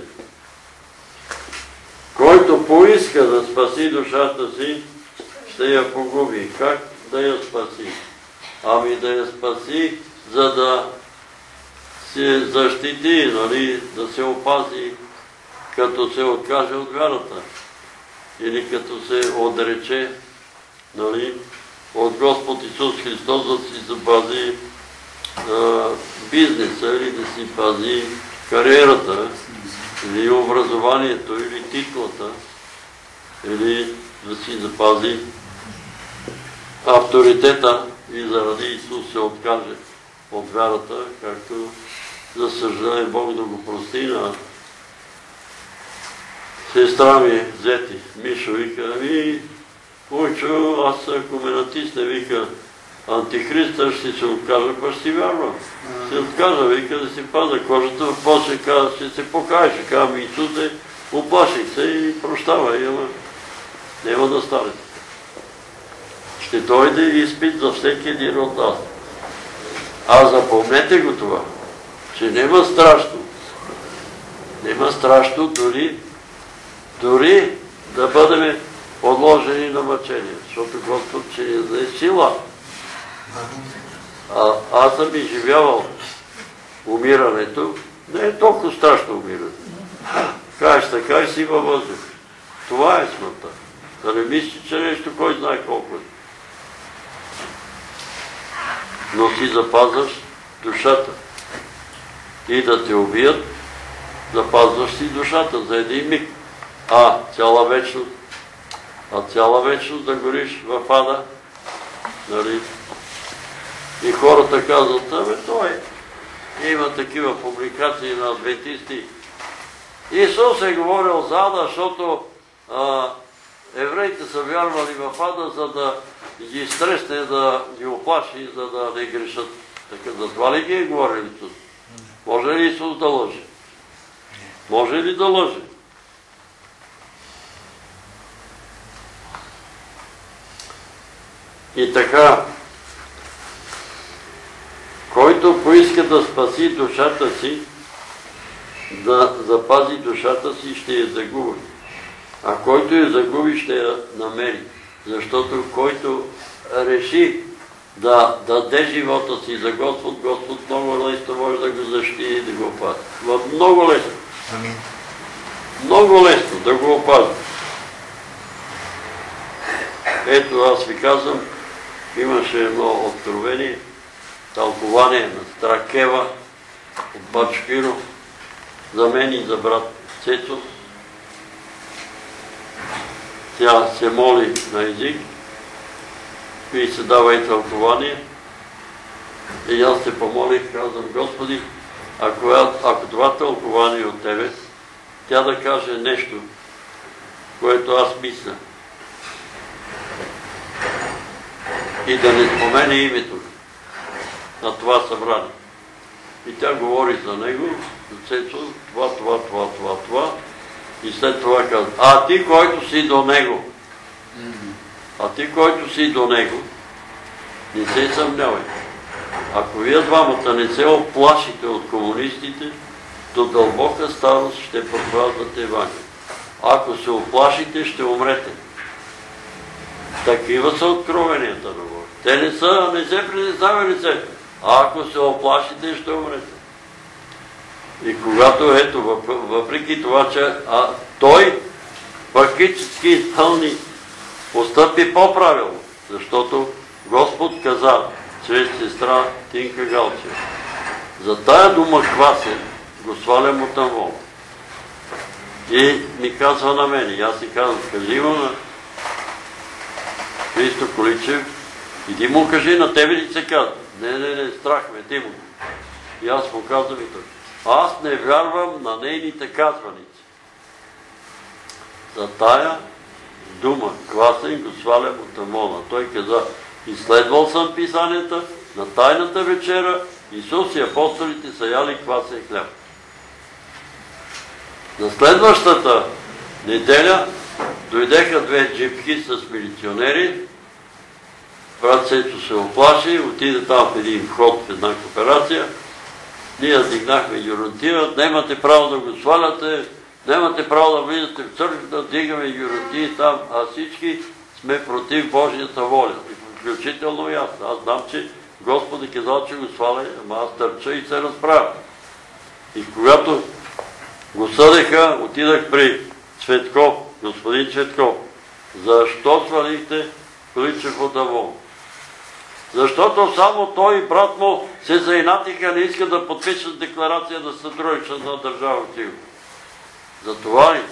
Който поиска да спаси душата си, ще я погуби. Как да я спаси? Ами да я спаси, за да се защити, нали, да се опази, като се откаже от вярата. Или като се отрече, нали, от Господ Исус Христос, да си запази а, бизнеса, или да си пази кариерата, или образованието, или титлата, или да си запази авторитета и заради Исус се откаже от вярата, както за съжаление Бог да го прости на сестра ми Зети. Мишо вика, ами, Ойчо, аз ако ме натисне, вика, антихриста ще се откажа, па ще си вярвам. Се откажа, вика, да си паза кожата, после каза, ще се покаже, ще казва, ами Исусе, оплаших се и прощавай, ама няма да стане. Ще дойде изпит за всеки един от нас. А запомнете го това, че нема страшно. Нема страшно дори, дори да бъдем подложени на мъчение, защото Господ ще ни даде сила. А, аз съм изживявал умирането, не е толкова страшно умиране. Кажеш така и си във въздух. Това е смъртта. Да не мисли, че нещо, кой знае колко е. Но си запазваш душата. И да те убият, запазваш си душата за един миг. А цяла вечност, а цяла вечност да гориш в ада, нали? И хората казват, абе той има такива публикации на адвентисти. Исус е говорил за ада, защото а, евреите са вярвали в ада, за да ги стресне, да ги оплаши, за да не грешат. Така, за това ли ги е говорил Исус? Може ли Исус да лъже? Може ли да лъже? И така, който поиска да спаси душата си, да запази душата си, ще я загуби. А който я загуби, ще я намери. Защото който реши да даде живота си за Господ, Господ много лесно може да го защити и да го опази. Много лесно. Много лесно да го опази. Ето аз ви казвам, имаше едно откровение, тълкование на Стракева от Бачкиро, за мен и за брат Цецов. Тя се моли на език и се дава и тълкование. И аз се помолих, казвам, Господи, ако, ако това тълкование от Тебе, тя да каже нещо, което аз мисля. И да не спомене името на това събрание. И тя говори за него, за Цецо, това, това, това, това, това. И след това казва, а ти, който си до него, а ти, който си до него, не се съмнявай. Ако вие двамата не се оплашите от комунистите, до дълбока старост ще проповядвате Евангелие. Ако се оплашите, ще умрете. Такива са откровенията на Бога. Те не са, не се притеснявай лице. А ако се оплашите, ще умрете. И когато, ето, въпреки това, че а, той фактически изпълни, постъпи по-правилно, защото Господ каза чрез сестра Тинка Галчева. За тая дума квасен го свалям от Амвол. И ми казва на мен, и аз си казвам, кажи му на Христо Количев, иди му кажи, на тебе ли се казва? Не, не, не, страх ме, ти му. И аз му казвам и той. Аз не вярвам на нейните казваници. За тая дума, квасен, го свалям от амона. Той каза, изследвал съм писанията, на тайната вечера Исус и апостолите са яли квасен хляб. На следващата неделя дойдеха две джипки с милиционери. Брат Сечо се оплаши, отиде там в един вход в една кооперация. Ние дигнахме юрантия, нямате право да го сваляте, нямате право да влизате в църквата, дигаме юрантии там, а всички сме против Божията воля. И включително и аз. Аз знам, че Господ е казал, че го сваля, ама аз търча и се разправя. И когато го съдеха, отидах при Цветков, господин Цветков. Защо свалихте Количев от Авон? Защото само той и брат му се заинатиха, не искат да подпишат декларация да сътрудничат на държава сигурност. Затова ли?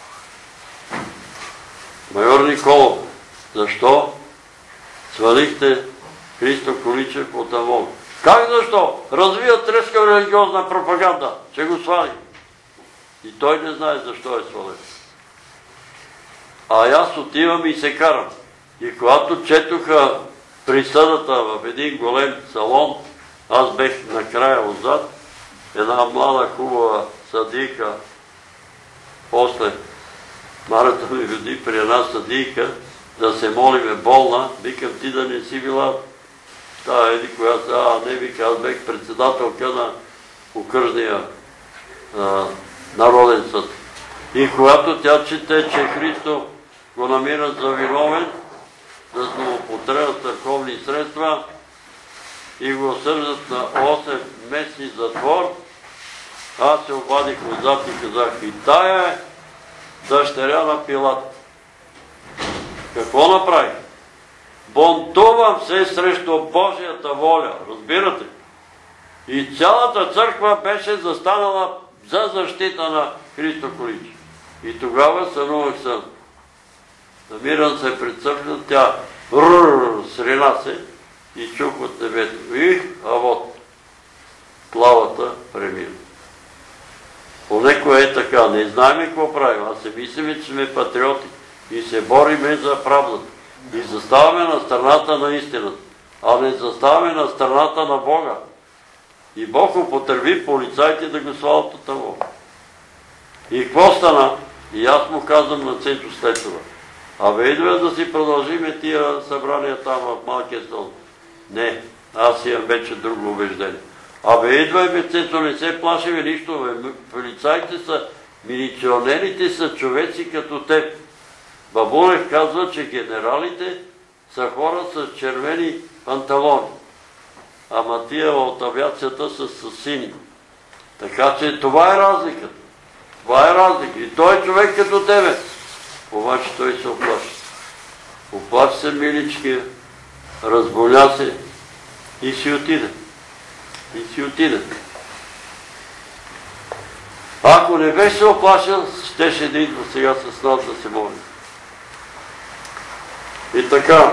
Майор Николов, защо свалихте Христо Количев от Авон? Как защо? Развият треска религиозна пропаганда, че го свали. И той не знае защо е свален. А аз отивам и се карам. И когато четоха присъдата в един голем салон, аз бех накрая отзад, една млада хубава съдийка, после Марата ми води при една съдийка, да се молиме болна, викам, ти да не си била тая еди, която, а не вика, аз бех председателка на окръжния народен съд. И когато тя чете, че Христо го намира за виновен, за злоупотреба с църковни средства и го осъждат на осем месеци затвор, аз се обадих отзад и казах, и тая е дъщеря на Пилат. Какво направих? Бунтувам се срещу Божията воля, разбирате? И цялата църква беше застанала за защита на Христо Количев. И тогава сънувах сън. Намирам се пред църквата, тя срина се и чух от небето. И, а вот, славата премина. Понеко е така, не знаем какво правим, а се мислиме, че сме патриоти и се бориме за правдата. И заставаме на страната на истината, а не заставаме на страната на Бога. И Бог употреби полицайите да го свалят от Авон. И какво стана? И аз му казвам на Цецо след това. Абе, идва да си продължиме тия събрания там в малкия стол. Не, аз имам вече друго убеждение. Абе, идва, бе, Цецо, не се плашиме нищо, бе. Полицайите са, милиционерите са човеци като теб. Бабунев казва, че генералите са хора с червени панталони. Ама тия от авиацията са с сини. Така че това е разликата. Това е разлика. И той е човек като тебе. Обаче той се оплаши. Оплаши се миличкия, разболя се и си отиде. И си отиде. Ако не беше се оплашил, щеше да идва сега с нас да се моли. И така.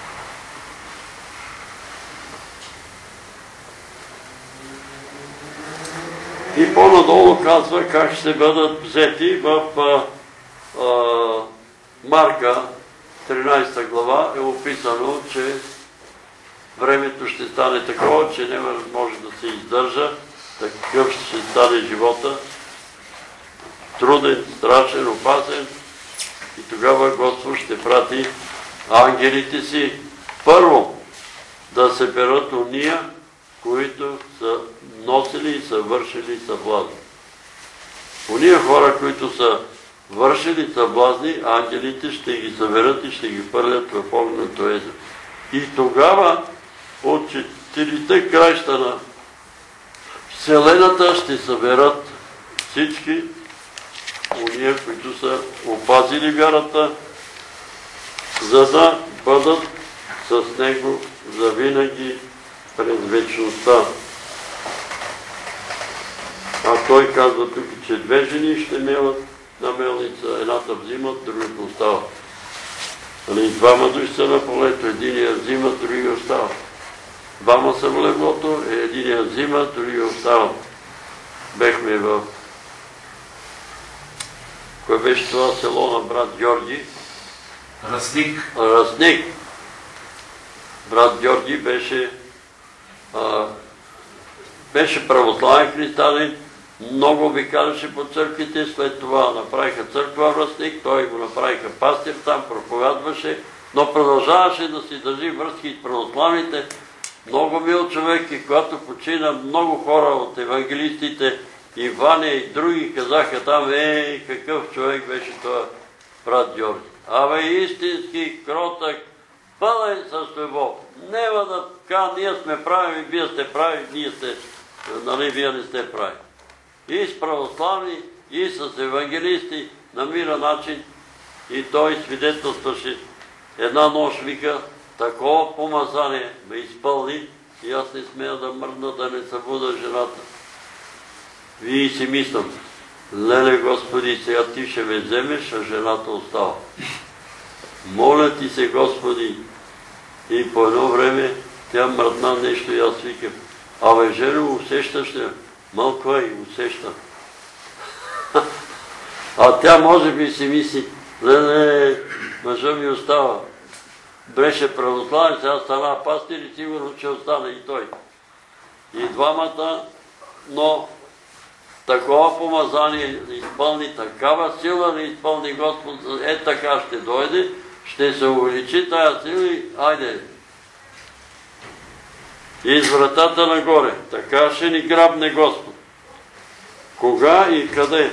И по-надолу казва как ще бъдат взети в а, а, Марка, тринайсета глава, е описано, че времето ще стане такова, че не може да се издържа, такъв ще стане живота, труден, страшен, опасен, и тогава Господ ще прати ангелите си първо да съберат уния, които са носили и са вършили съблазни. Уния хора, които са вършили съблазни, ангелите ще ги съберат и ще ги пърлят в огненото езеро. И тогава от четирите краища на Вселената ще съберат всички уния, които са опазили вярата, за да бъдат с него завинаги през вечността. А той казва тук, че две жени ще мелят на мелница, едната взимат, другата остават. Нали, двама души са на полето, единия взима, другия остава. Двама са в леглото, единия взима, другия остава. Бехме в... Кое беше това село на брат Георги? Ръсник. Ръсник. Брат Георги беше, а, беше православен християнин, много обикаляше по църквите, след това направиха църква в Ръсник, той го направиха пастир там, проповядваше, но продължаваше да си държи връзки с православните. Много мил човек и когато почина, много хора от евангелистите, и Ваня и други казаха там, ей, какъв човек беше това брат Георги. Абе, истински, кротък, пълен с любов. Нема да така, ние сме прави, вие сте прави, ние сте, нали, вие не сте прави. И с православни, и с евангелисти намира начин и той свидетелстваше. Една нощ вика, такова помазание ме изпълни и аз не смея да мръдна, да не събуда жената. Вие си мислям, леле Господи, сега ти ще ме вземеш, а жената остава. Моля ти се, Господи, и по едно време тя мръдна нещо и аз викам, абе, жено, усещаш ли? Малко е и усещам. А тя може би си мисли, леле, мъжа ми остава. Беше православен, сега стана пастир и сигурно ще остане и той. И двамата, но такова помазание изпълни, такава сила да изпълни Господ, е така ще дойде, ще се увеличи тая сила и айде. Из вратата нагоре, така ще ни грабне Господ. Кога и къде?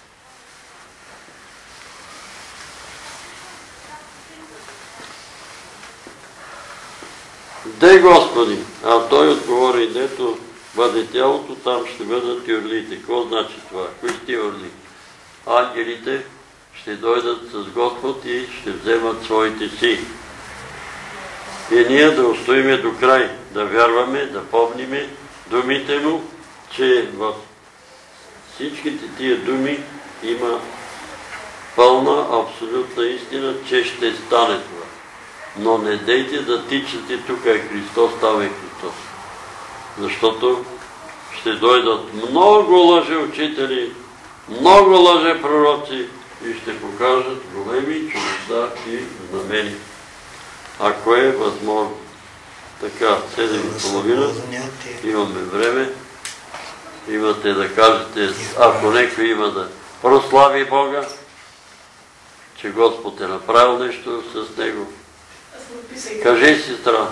Де Господи? А той отговори, дето бъде тялото, там ще бъдат и орлите. Какво значи това? Кои са ти орли? Ангелите ще дойдат с Господ и ще вземат своите си. И ние да устоиме до край, да вярваме, да помниме думите му, че в всичките тия думи има пълна, абсолютна истина, че ще стане това. Но не дейте да тичате, тук е Христос, там е Христос. Защото ще дойдат много лъже учители, много лъже пророци и ще покажат големи чудеса и знамения. Ако е възможно. Така, седем и половина, имаме време. Имате да кажете, ако некой има да прослави Бога, че Господ е направил нещо с него. Кажи, сестра.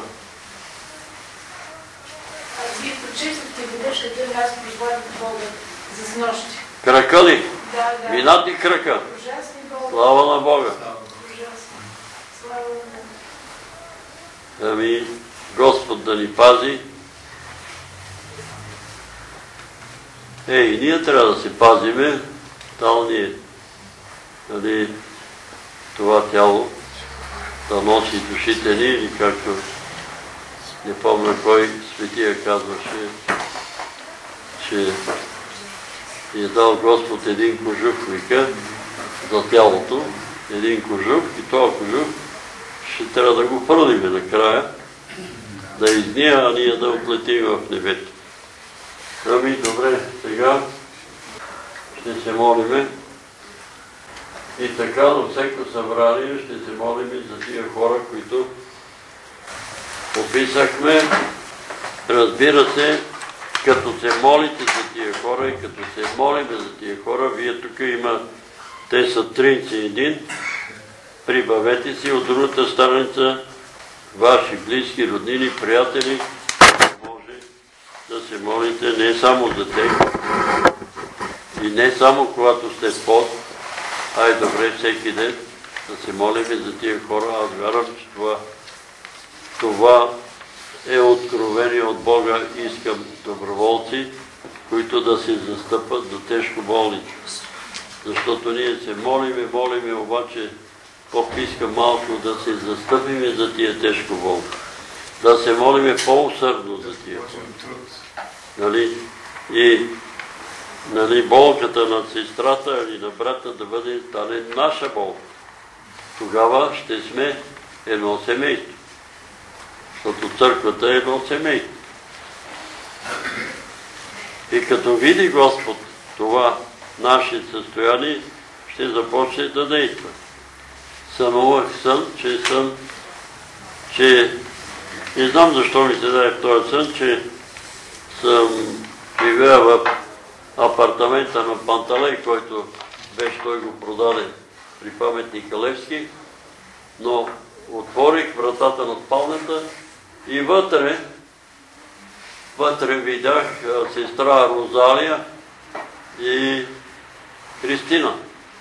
Вие прочетохте веднъж един раз прославите Бога за снощи. Крака ли? Да, да. Минати крака. Ужасни Бога. Слава на Бога. Ужасно. Слава на Бога. Ами, Господ да ни пази. Ей, ние трябва да се пазиме. Тал ние, нали, това тяло да носи душите ни, или както не помня кой светия казваше, че е дал Господ един кожух, вика, за тялото, един кожух, и този кожух ще трябва да го хвърлиме накрая, да изния, а ние да отлетим в небето. Ами, добре, сега ще се молиме. И така на всеко събрание ще се молиме за тия хора, които описахме. Разбира се, като се молите за тия хора и като се молиме за тия хора, вие тук има, те са тридесет и един, прибавете си от другата страница ваши близки, роднини, приятели, може да се молите не само за тях и не само когато сте в пост, а е добре всеки ден да се молиме за тия хора. Аз вярвам, че това, това е откровение от Бога. Искам доброволци, които да се застъпат до тежко болните. Защото ние се молиме, молиме, обаче Бог иска малко да се застъпиме за тия тежко болни. Да се молиме по-усърдно за тия хора. Нали? И нали, болката на сестрата или на брата да бъде, да не наша болка. тогава ще сме едно семейство. Защото църквата е едно семейство. И като види Господ това наше състояние, ще започне да действа. Сънувах сън, че сън, че не знам защо ми се даде в този сън, че съм живея в апартамента на Панталей, който беше, той го продаде при паметника Левски, но отворих вратата на спалнята и вътре, вътре видях сестра Розалия и Христина.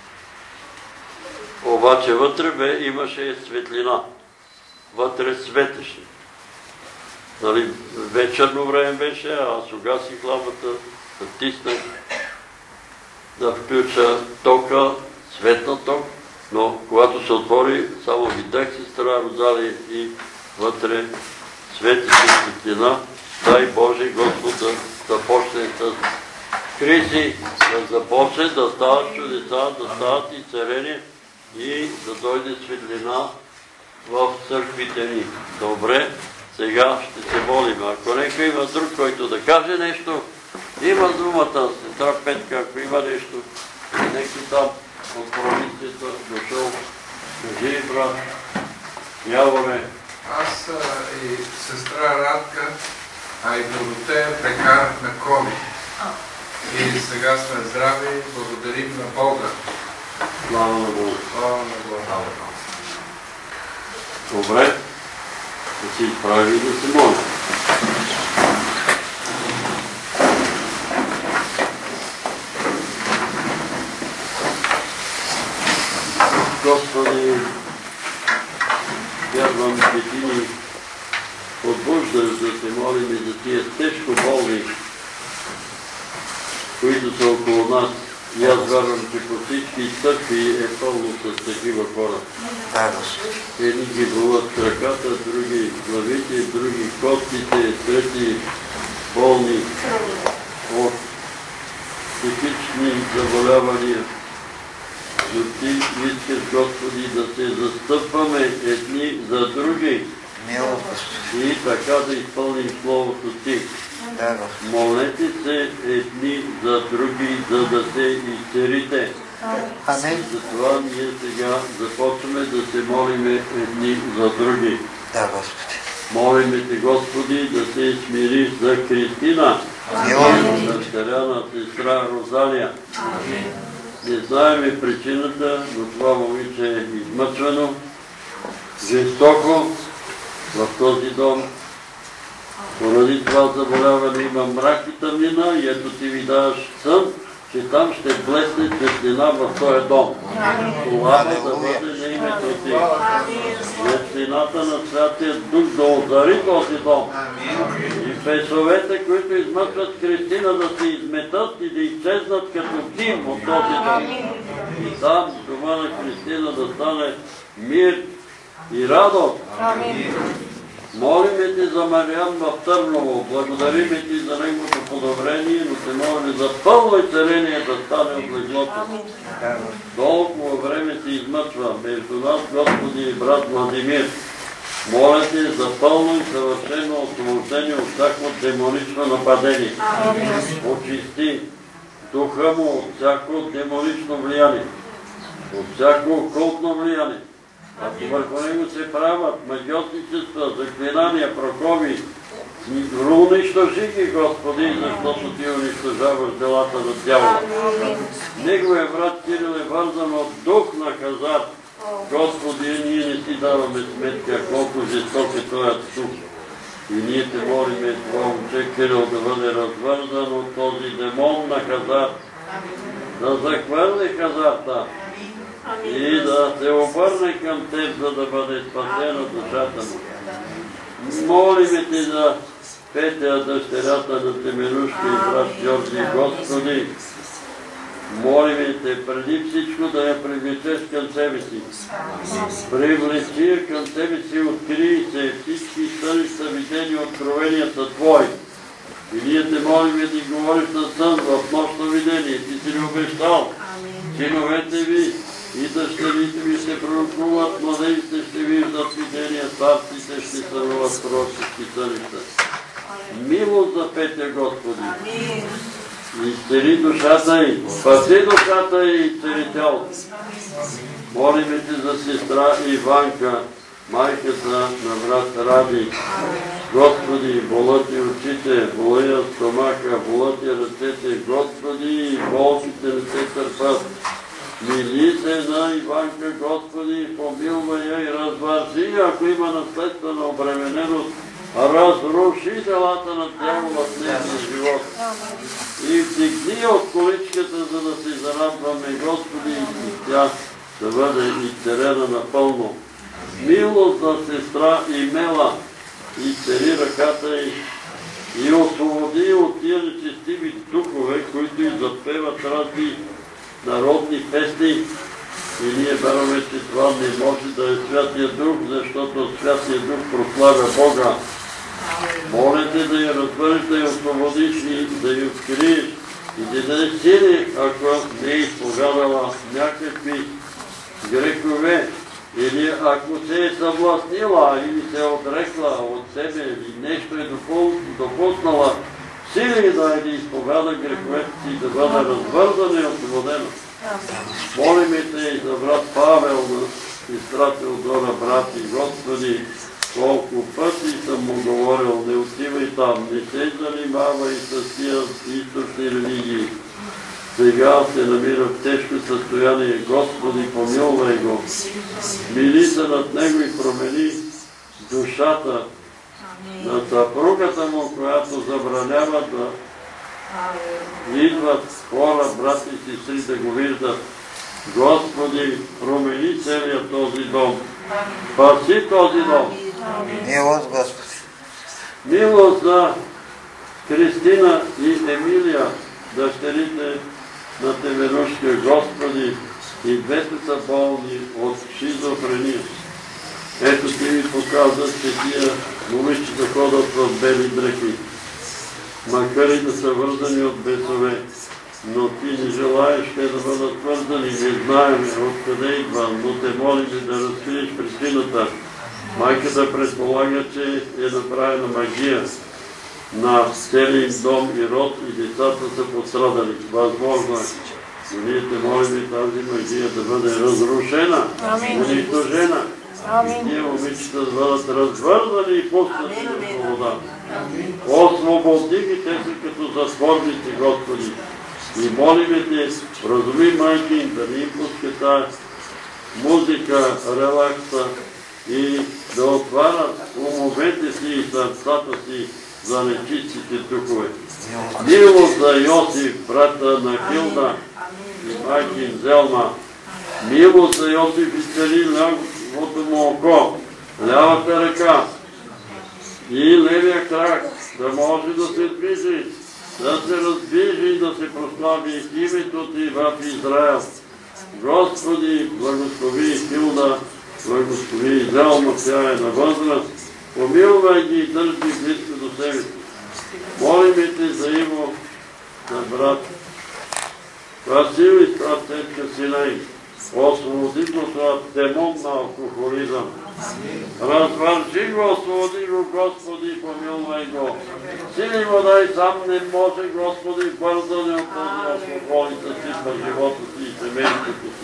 Обаче вътре бе, имаше светлина. Вътре светеше. Нали, вечерно време беше, аз угасих лампата, натиснах да включа тока, светна ток, но когато се отвори, само видях сестра Розалия и вътре светеше светлина. Дай Боже Господ да започне с кризи, да започне да стават чудеса, да стават изцеления и да дойде светлина в църквите ни. Добре, сега ще се молим. Ако някой има друг, който да каже нещо, има думата, сестра Петка, ако има нещо, някой там от провинцията дошъл, кажи, брат, Яворе. Аз и сестра Радка, а и Доротея прекарахме COVID. И сега сме здрави, благодарим на Бога. Слава на Бога. Слава на Бога. Добре, да се изправи и да се молим. Господи, вярвам, че Ти ни подбуждаш да се молим и за тия тежко болни, които са около нас. И аз вярвам, че по всички църкви е пълно с такива хора. Едни ги болят краката, други главите, други костите, трети болни от психични заболявания. Но Ти искаш, Господи, да се застъпваме едни за други и така да изпълним Словото Ти. Молете се едни за други, за да се изцелите. Амин. Затова ние сега започваме да се молиме едни за други. Да, Господи. Молиме Те, Господи, да се смириш за Христина, дъщеря на сестра Розалия. Не знаем причината, но това момиче е измъчвано жестоко в този дом. Поради това заболяване има мрак и тъмнина и ето Ти ви даваш сън, че там ще блесне светлина в този дом. Слава да бъде на името Ти. Светлината на Святия Дух да озари този дом. И песовете, които измъчват Христина, да се изметат и да изчезнат като дим от този дом. И там дома на Христина да стане мир и радост. Молиме Ти за Мариан в Търново, благодариме Ти за неговото подобрение, но се молиме за пълно изцеление да стане от леглото. Толкова време се измъчва между нас, Господи и брат Владимир. Моля Те за пълно и съвършено освобождение от всяко демонично нападение. Очисти духа му от всяко демонично влияние, от всяко окултно влияние. Ако върху него се правят магиотничества, заклинания, прокови, унищожи ги, Господи, защото Ти унищожаваш делата на дявола. Неговият брат Кирил е вързан от дух на хазарт. Господи, ние не си даваме сметка колко жесток е този дух. И ние Те молиме това момче Кирил да бъде развързан от този демон на хазарт, да захвърли хазарта и да се обърне към Теб, за да бъде спасена душата му. Молиме Ти за Петя, дъщерята на Теменушка и брат Георги, Господи. Молиме Те преди всичко да я привлечеш към себе си. Привлечи я към себе си, открий се всички сънища, видени откровенията Твои. И ние Те молиме да говориш на сън в нощно видение. Ти си ни обещал. Синовете Ви и дъщерите ви ще пророкуват, младежите ще виждат видения, старците ще сънуват пророчески сънища. Милост за Петя, Господи! Изцели душата й, спаси душата й и изцели тялото. Молиме Те за сестра Иванка, майката на брат Ради. Господи, болят и очите, болеят стомаха, болят и ръцете. Господи, болките не се търпят. Мили се на Иванка, Господи, помилвай я и развърши, ако има наследствена обремененост, разруши делата на дявола в нейния живот. И вдигни от количката, за да се зарадваме, Господи, и тя да бъде изцелена напълно. Милост за сестра Имела, изцели ръката й и освободи от тия нечестиви духове, които и запеват разни народни песни. И ние вярваме, че това не може да е Святия Дух, защото Святия Дух прославя Бога. Моля Те да я разбереш, да я освободиш и да я откриеш и да дадеш сили, ако не е изповядала някакви грехове, или ако се е съвластнила, или се е отрекла от себе, или нещо е допуснала, сили да е да изповяда греховете си, да бъде развързана и освободена. Молиме Те и за брат Павел, на сестра Теодора, брати, Господи, колко пъти съм му говорил, не отивай там, не се занимавай с тия източни религии. Сега се намира в тежко състояние. Господи, помилвай го. Мили се над него и промени душата на съпругата му, която забранява да идват хора, брати и сестри, да го виждат. Господи, промени целият този дом. Спаси този дом. Милост, Господи. Милост за Кристина и Емилия, дъщерите на Теменушкия, Господи, и двете са болни от шизофрения. Ето Ти ми показват, че тия момичета ходят в бели дрехи, макар и да са вързани от бесове, но Ти не желаеш те да бъдат вързани, не знаем откъде идва, но Те молим да разкриеш причината. Майката предполага, че е направена магия на целия им дом и род и децата са пострадали. Възможно е. Но ние Те молим тази магия да бъде разрушена, унищожена. И тия момичета да бъдат развързани и пуснати на свобода. Освободи ги, те са като затворници, Господи. И молиме Те, вразуми майки им да не им пуска тая музика, релакса и да отварят умовете си и сърцата си за нечистите духове. Милост за Йосиф, брата на Хилда и майки им Зелма. Милост за Йосиф изцели лявото му око, лявата ръка и левия крак, да може да се движи, да се раздвижи и да се прослави името Ти в Израел. Господи, благослови Хилда, благослови Зелма, тя е на възраст. Помилвай ги и държи близко до себе си. Молиме Те за Иво, на брат Васил и брат Тетка Синай. Освободи го от демон на алкохолизъм. Развърши го, освободи го, Господи, помилвай го. Сили го дай, сам не може, Господи, бързане от този алкохол и съсипа живота си и семейството си.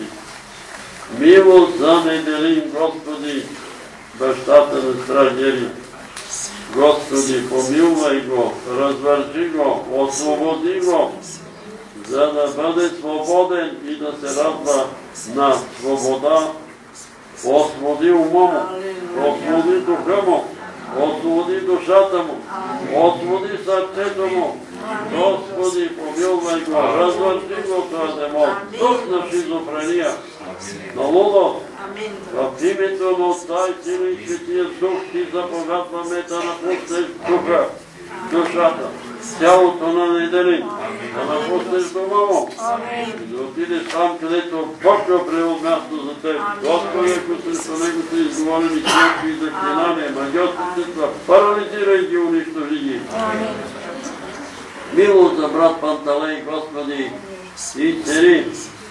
Милост за Неделин, Господи, бащата на стражери. Господи, помилвай го, развърши го, освободи го, за да бъде свободен и да се радва на свобода. Освободи ума му, освободи духа му, освободи душата му, освободи сърцето му. Господи, помилвай го, развърши го този демон, дух на шизофрения, на лудост. В името на Отца и Сина и Светия Дух Ти заповядваме да напуснеш духа, душата, тялото на Неделин, да напуснеш дома му и да отидеш там, където Бог е определил място за теб. Господи, ако срещу него са изговорени клетви и заклинания, магиотски средства, парализирай ги, унищожи ги. Милост за брат Панталей, Господи, изцели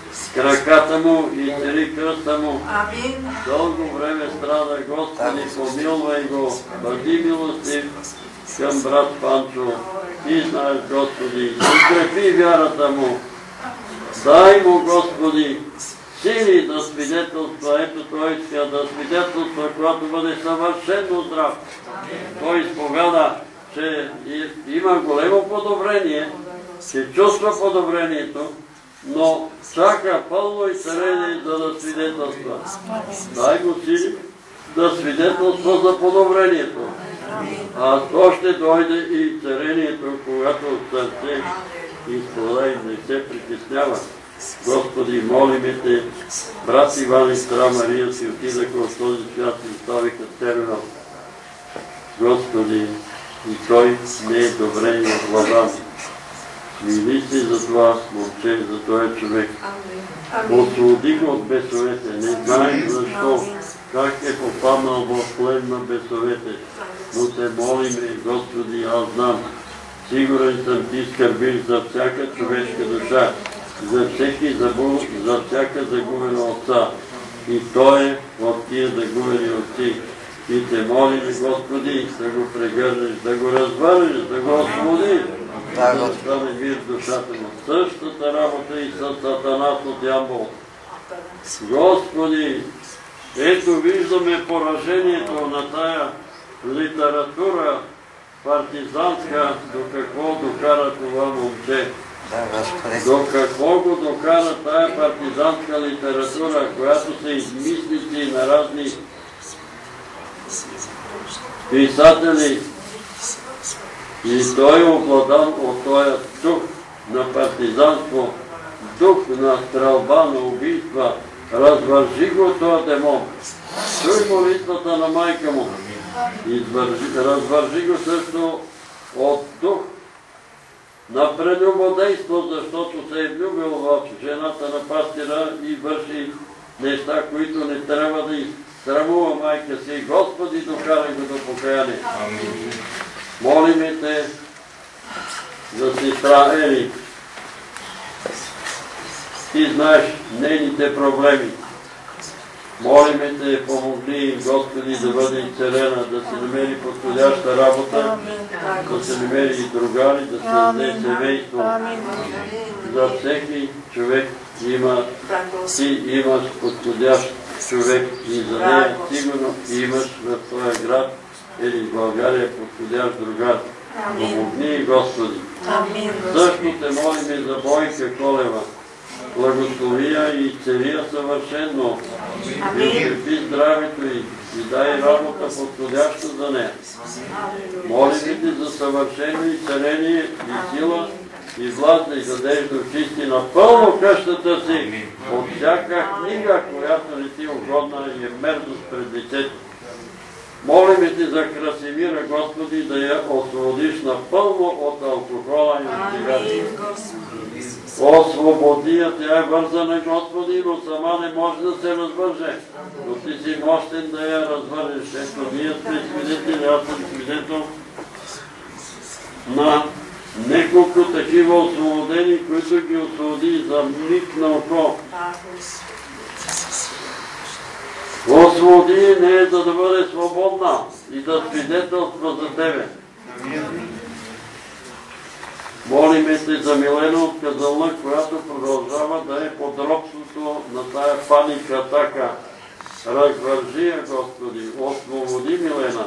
краката му и цели кръста му. Амин. Дълго време страда, Господи, помилвай го, бъди милостив към брат Панчо. Ти знаеш, Господи, укрепи вярата му. Дай му, Господи, сили да свидетелства. Ето той иска да свидетелства, когато бъде съвършено здрав. Той изповяда, че има големо подобрение, че чувства подобрението, но чака пълно изцеление, за да свидетелства. Дай го сили да свидетелства за подобрението. А то ще дойде и изцелението, когато от сърце изповеда и не се притеснява. Господи, молиме Те, брат Иван и сестра Мария си отидаха от този свят и оставиха терминал. Господи, и той не е добре и от глава. Мили си за това момче, за този човек. Освободи го от бесовете. Не знаем защо, как е попаднал в плен на бесовете. Но Те молиме, Господи, аз знам. Сигурен съм, Ти скърбиш за всяка човешка душа, за всеки забул, за всяка загубена отца. И той е от тия загубени отци. И Те молим, Господи, да го прегърнеш, да го развърнеш, да го освободиш, да стане мир в душата му. Същата работа и с Сатанас от Ямбол. Господи, ето виждаме поражението на тая литература партизанска, до какво докара това момче. До какво го докара тая партизанска литература, която са измислици на разни писатели. И той е обладан от този дух на партизанство, дух на стрелба, на убийства. Развържи го този демон. Чуй молитвата на майка му. Развържи го също от дух на прелюбодейство, защото се е влюбил в жената на пастира и върши неща, които не трябва да изсрамува майка си. Господи, докарай го до покаяние. Молиме Те за сестра Ели. Ти знаеш нейните проблеми. Молиме Те, помогни, Господи, да бъде изцелена, да се намери подходяща работа, да се намери и другари, да се даде семейство. За всеки човек има, ти имаш подходящ човек и за нея сигурно имаш в този град или в България подходящ другар. Помогни, Господи. Също Те молиме за Бойка Колева. Благословия и целия съвършено. И укрепи здравето й и дай работа подходяща за нея. Молим Те за съвършено изцеление и сила и власт да й дадеш да очисти напълно къщата си от всяка книга, която не ти угодна и е мерзост пред лицето. Молим Те за Красимира, Господи, да я освободиш напълно от алкохола и от цигарите. Освободи я, тя е вързана, Господи, но сама не може да се развърже. Но Ти си мощен да я развържеш. Ето, ние сме свидетели, аз съм свидетел на неколко такива освободени, които ги освободи за миг на око. Освободи не е за да бъде свободна и да свидетелства за Тебе. Молиме Те за Милена от Казанлък, която продължава да е под робството на тая паника атака. Развържи я, Господи, освободи Милена.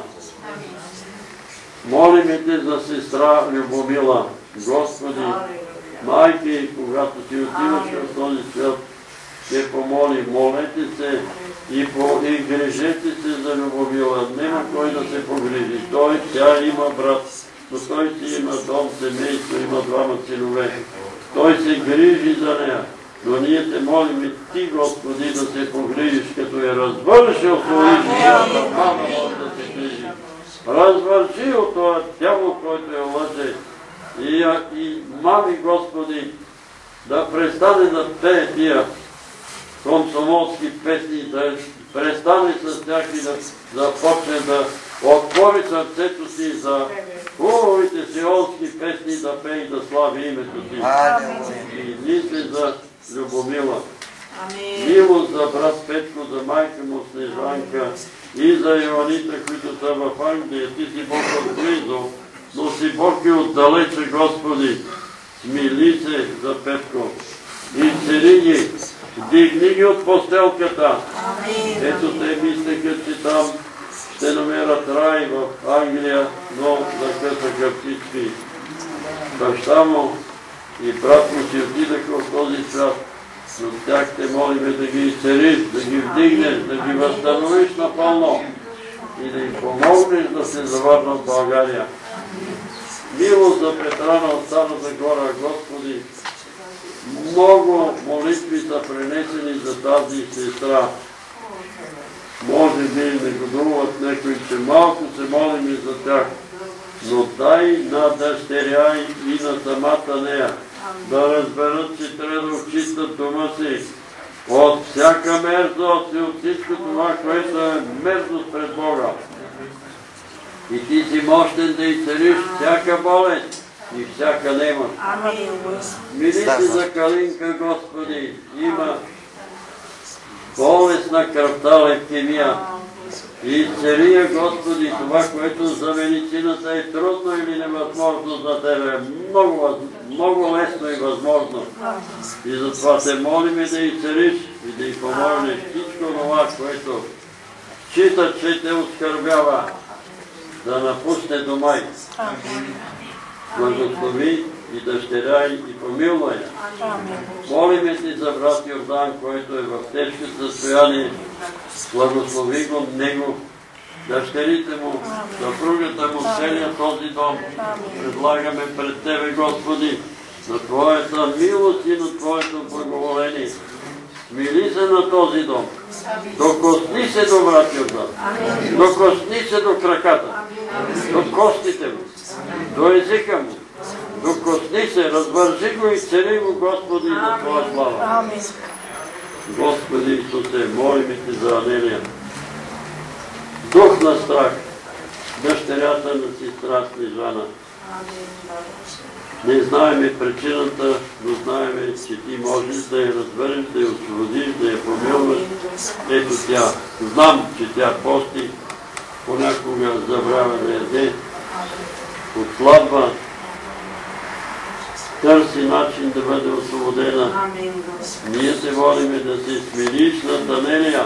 Молиме Те за сестра Любомила. Господи, майки, когато Ти отиваш в този свят, Те помоли, молете се и, по, и грижете се за Любомила. Нема кой да се погрижи. Той, тя има брат, но той си има дом, семейство, има двама синове. Той се грижи за нея. Но ние Те молим и Ти, Господи, да се погрижиш, като я развърши, освободиш, мама може да се грижи. Развърши от това дявол, който я лъже. И, и мами, Господи, да престане да пее тия комсомолски песни, да престане с тях и да, да почне да отвори сърцето си за хубавите сионски песни, да пее и да слави името си. И мисли за Любомила. Милост за брат Петко, за майка му Снежанка и за Йоанита, които са в Англия. Ти си Бог отблизо, но си Бог и отдалече, Господи. Смили се за Петко. Изцели ги, дигни ги от постелката. Ето те мислеха, че там ще намерят рай в Англия, но закъсаха всички. Баща му и брат му си отидаха от този свят, но тях те молиме да ги изцелиш, да ги вдигнеш, да ги възстановиш напълно и да им помогнеш да се завърнат в България. Милост за Петрана от Старата гора, Господи. Много молитви са пренесени за тази сестра. Може би негодуват някои, че малко се молим и за тях, но дай на дъщеря и на самата нея да разберат, че трябва да очистят дома си от всяка мерзост и от всичко това, което е мерзост пред Бога. И ти си мощен да изцелиш всяка болест и всяка немощ. Мили си за Калинка, Господи, има болест на кръвта, левкемия. И изцели я, Господи, това, което за медицината е трудно или невъзможно за Тебе, много, много лесно и възможно. И затова те молиме да изцелиш и да й помогнеш всичко това, което считат, че те оскърбява, да напусне дома й. Благослови и дъщеря и помилвай я. Молиме ти за брат Йордан, който е в тежко състояние. Благослови го него, дъщерите му, съпругата му, целия този дом. Предлагаме пред Тебе, Господи, на Твоята милост и на Твоето благоволение. Смили се на този дом. Докосни се до брат Йордан. Докосни се до краката. До костите му. До езика му. Докосни се, развържи го и цели го, Господи, за Твоя слава. Господи Исусе, молиме Ти за Анелия. Дух на страх, дъщерята на сестра Снежана. Не знаеме причината, но знаеме, че Ти можеш да я разбереш, да я освободиш, да я помилваш. Ето тя. Знам, че тя пости, понякога забравя да яде, отслабва, търси начин да бъде освободена. Ние се молиме да се смириш на Анелия.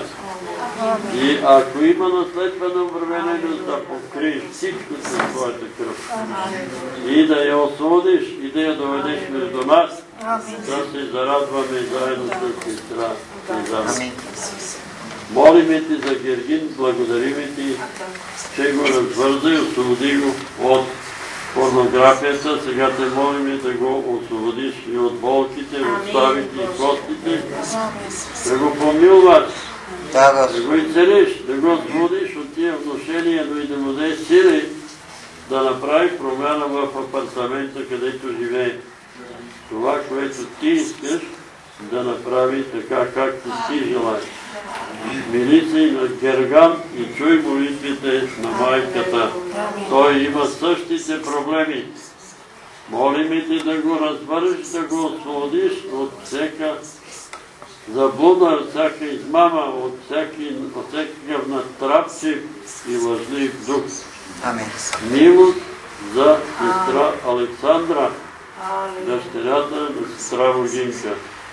И ако има наследствена обремененост, да покриеш всичко с Твоята кръв. И да я освободиш, и да я доведеш между нас, да се зарадваме заедно с сестра Снежана. Молиме Ти за Гергин, благодариме Ти, че го развърза и освободи го от порнографията. Сега те молиме да го освободиш и от болките, от ставите и костите, да го помилваш, да го изцелиш, да го освободиш от тия вношения, но и да му дай сили да направи промяна в апартамента, където живее. Това, което Ти искаш да направи така, както Ти желаеш. Мили се и на Герган и чуй молитвите на майката. Той има същите проблеми. Молиме Ти да го развържиш, да го освободиш от всяка заблуда, от всяка измама, от всякакъв натрапчив и лъжлив дух. Милост за сестра Александра, дъщерята на сестра Богинка.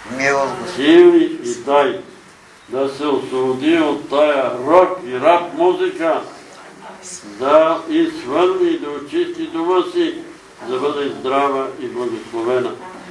Сили и дай да се освободи от тая рок и рап музика, да изхвърли и да очисти дома си, да бъде здрава и благословена.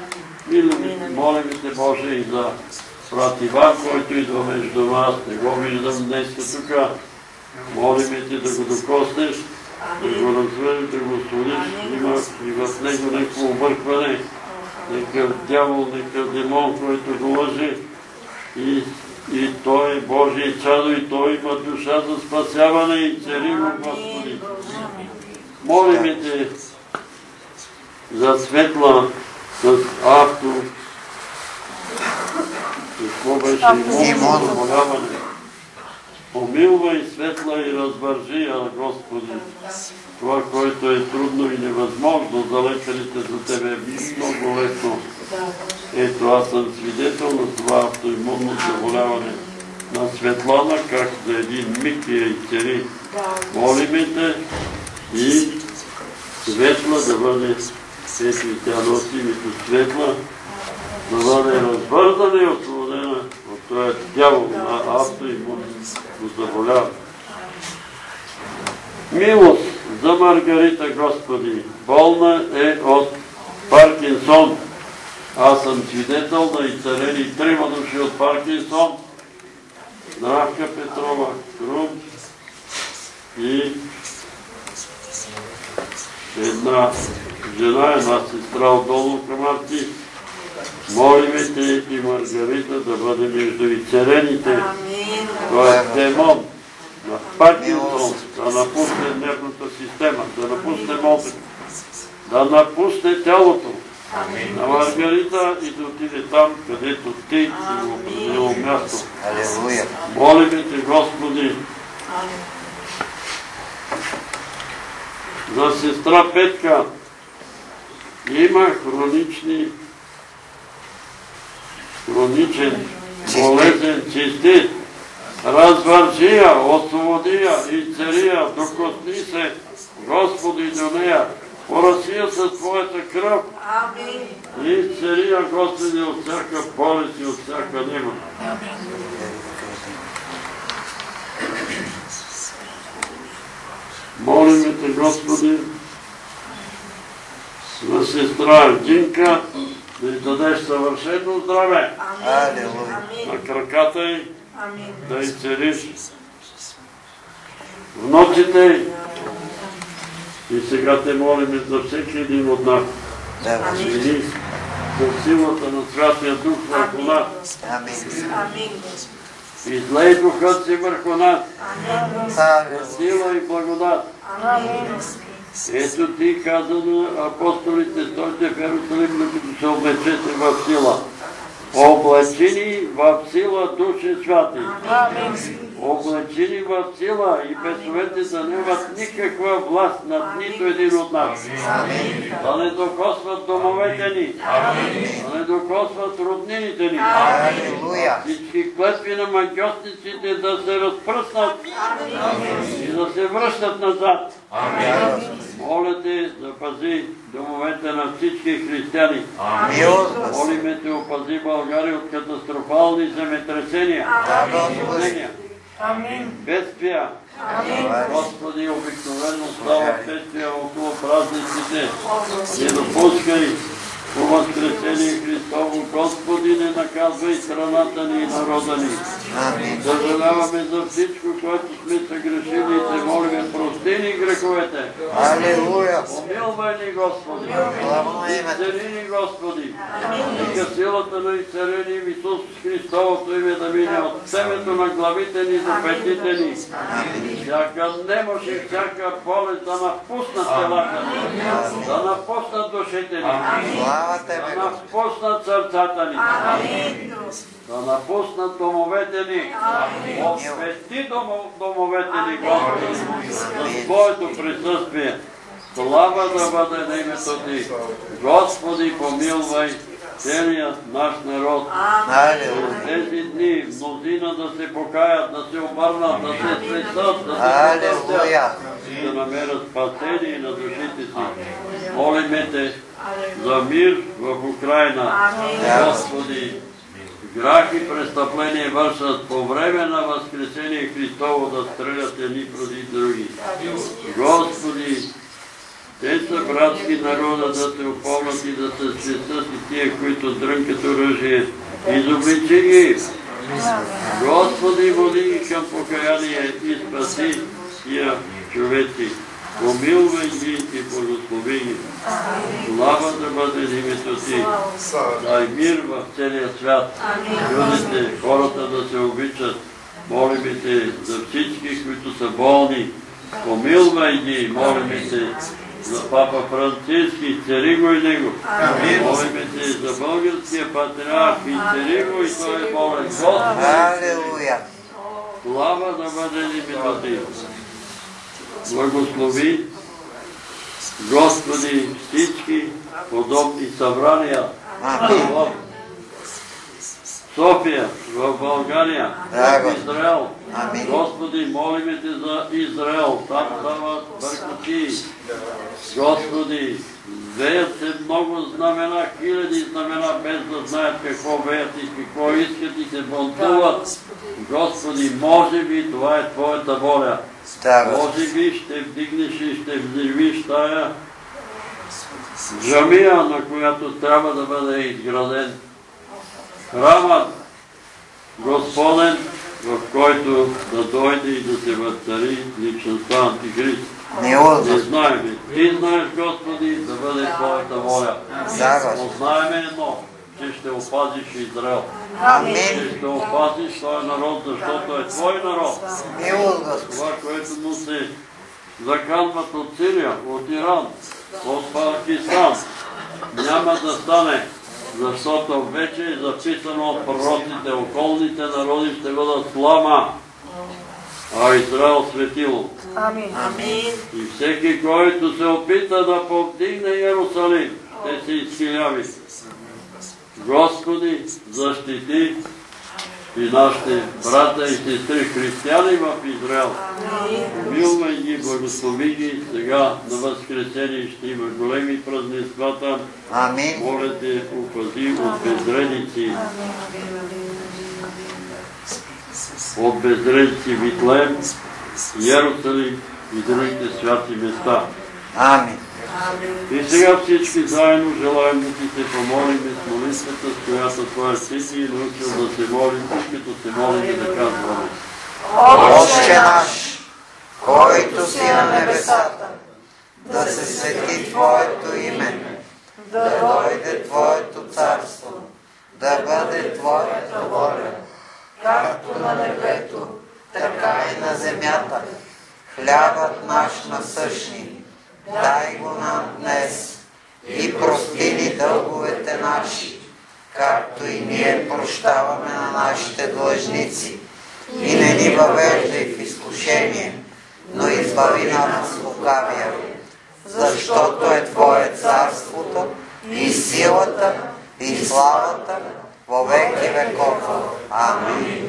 Молим Те, Боже, и за брат Иван, който идва между нас, не го виждам днес тук. Молим Те да го докоснеш, да го развърнеш, да го освободиш. Има и в него някакво объркване, някакъв дявол, някакъв демон, който го лъжи. И И Той е Божие чадо, и Той има душа за спасяване и цели го, Господи. Молиме Те за Светла с авто. Какво беше имунно заболяване? Помилвай Светла и развържи я, Господи. Това, което е трудно и невъзможно за лекарите, за Тебе е много лесно. Ето, аз съм свидетел на това автоимунно заболяване на Светлана, как за един миг я изцели. Молиме те и Светла да бъде, ето и тя носи името Светла, да бъде развързана и освободена от този дявол на автоимунно заболяване. Милост за Маргарита, Господи, болна е от Паркинсон. Аз съм свидетел да изцелени трима души от Паркинсон. Здравка Петрова, Крум и една жена, една сестра отдолу към Арти. Молиме те и Маргарита да бъде между изцелените. Това е демон на Паркинсон, да напусне нервната система, да напусне мозък, да напусне тялото на Маргарита и да отиде там, където ти си го определил място. Молиме те, Господи, за сестра Петка. Има хронични, хроничен болезен цистит. Развържи я, освободи я, изцели я, докосни се, Господи, до нея. Пораси я със Твоята кръв. И изцели я, Господи, от всяка болест и от всяка нема. Молиме те, Господи, за сестра Гинка, да й дадеш съвършено здраве на краката й, да изцелиш внуците и сега те молиме за всеки един от нас. И за силата на Святия Дух върху нас. Излей Духът си върху нас. За сила и благодат. Ето ти каза на апостолите, стойте в Иерусалим, докато се облечете в сила. Облачени в сила Душе Святи. Облачени в сила и бесовете да нямат никаква власт над нито един от нас. Да не докосват домовете ни. Да не докосват роднините ни. Всички клетви на магиосниците да се разпръснат и да се връщат назад. Моля те, запази домовете на всички християни. Молиме те, опази България от катастрофални земетресения, бедствия. Господи, обикновено става бедствия около празниците. Не допускай по възкресение Христово, Господи, не наказвай страната ни и народа ни. Съжаляваме за всичко, което сме съгрешили и те молиме, прости ни греховете. Помилвай ни, Господи. Изцели ни, Господи. Нека силата на изцеление в Исус Христовото име да мине от семето на главите ни до петите ни. Всяка немощ и всяка болест да напуснат телата ни, да напуснат душите ни. Да напуснат сърцата ни, да напуснат домовете ни, освети домовете ни, Господи, с Твоето присъствие. Слава да бъде на името Ти. Господи, помилвай целият наш народ. В тези дни мнозина да се покаят, да се обърнат, да се срещат, да се потърсят, да намерят спасение на душите си. Молиме те за мир в Украйна. Господи, грях и престъпление вършат по време на Възкресение Христово да стрелят едни против други. Господи, те са братски народа да се опомнят и да се свестят и тия, които дрънкат оръжие. Изобличи ги. Господи, води ги към покаяние и спаси тия човеци. Помилвай ги и благослови ги. Слава да бъде името Ти. Дай мир в целия свят. Людите, хората да се обичат. Молиме Те за всички, които са болни. Помилвай ги, молиме Те за папа Франциски, цари го и него. Молиме Те за българския патриарх, и цари го и той е болен. Господи, слава да бъде името Ти. Благослови, Господи, всички подобни събрания в София, в България, в Израел. Амин. Господи, молиме Те за Израел. Там стават бъркоти. Господи, веят се много знамена, хиляди знамена, без да знаят какво веят и какво искат и се бунтуват. Господи, може би това е Твоята воля. Може би ще вдигнеш и ще взривиш тая джамия, на която трябва да бъде изграден храмът Господен, в който да дойде и да се възцари личността Антихрист. Не знаем. Ти знаеш, Господи, да бъде Твоята воля. Но знаем едно, че ще опазиш Израел. Че ще опазиш Твоя народ, защото е Твой народ. Това, което му се заканват от Сирия, от Иран, от Пакистан, няма да стане, защото вече е записано от пророците, околните народи ще бъдат слама, а Израел светило. Амин. И всеки, който се опита да повдигне Иерусалим, ще се изхиляви. Господи, защити и нашите брата и сестри християни в Израел. Помилвай ги, благослови ги. Сега на Възкресение ще има големи празненствата. Моля Те, опази от безредици. От безредици Витлеем, Иерусалим и другите святи места. Амин. И сега всички заедно желаем да Ти се помолим с молитвата, с която Твоя Син ти е научил да се молим, и като се молим да казваме. Отче наш, който си на небесата, да се свети Твоето име, да дойде Твоето царство, да бъде Твоята воля, както на небето, така и на земята. Хлябът наш насъщни, дай го нам днес и прости ни дълговете наши, както и ние прощаваме на нашите длъжници. И не ни въвеждай в изкушение, но избави нас от лукавия, защото е Твое царството и силата и славата во веки веков. Амин.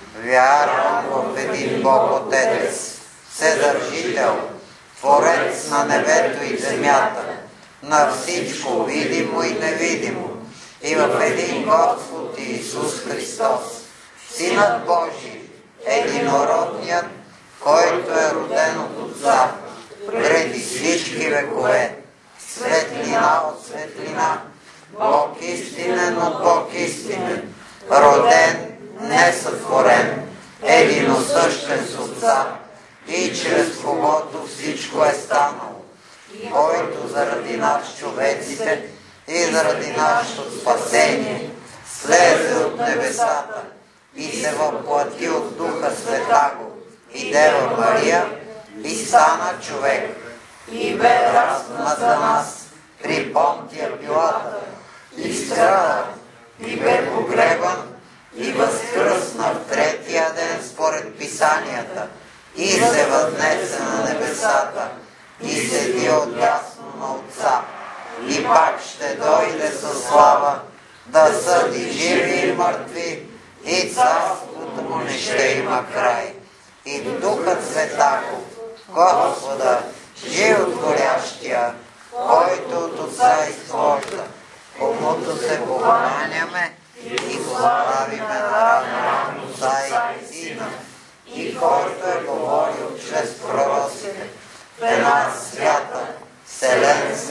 Вярвам в един Бог Отец, Вседържител, Творец на небето и земята, на всичко видимо и невидимо, и в един Господ Иисус Христос, Синът Божий, единородният, който е роден от Отца, преди всички векове, светлина от светлина, Бог истинен от Бог истинен, роден, несътворен, единосъщен с Отца, и чрез когото всичко е станало, който заради нас човеците и заради нашето спасение слезе от небесата и се въплати от Духа Святаго и Дева Мария и стана човек и бе разпнат за нас при Понтия Пилата и страда и бе погребан и възкръсна в третия ден според Писанията и се възнесе на небесата и седи отдясно на Отца и пак ще дойде със слава да съди живи и мъртви и царството му не ще има край. И в Духът Святаго, Господа, животворящия, който от Отца изхожда, комуто се покланяме и го славиме наравно с Отца и Сина, и който е говорил чрез пророците в една свята, вселенска,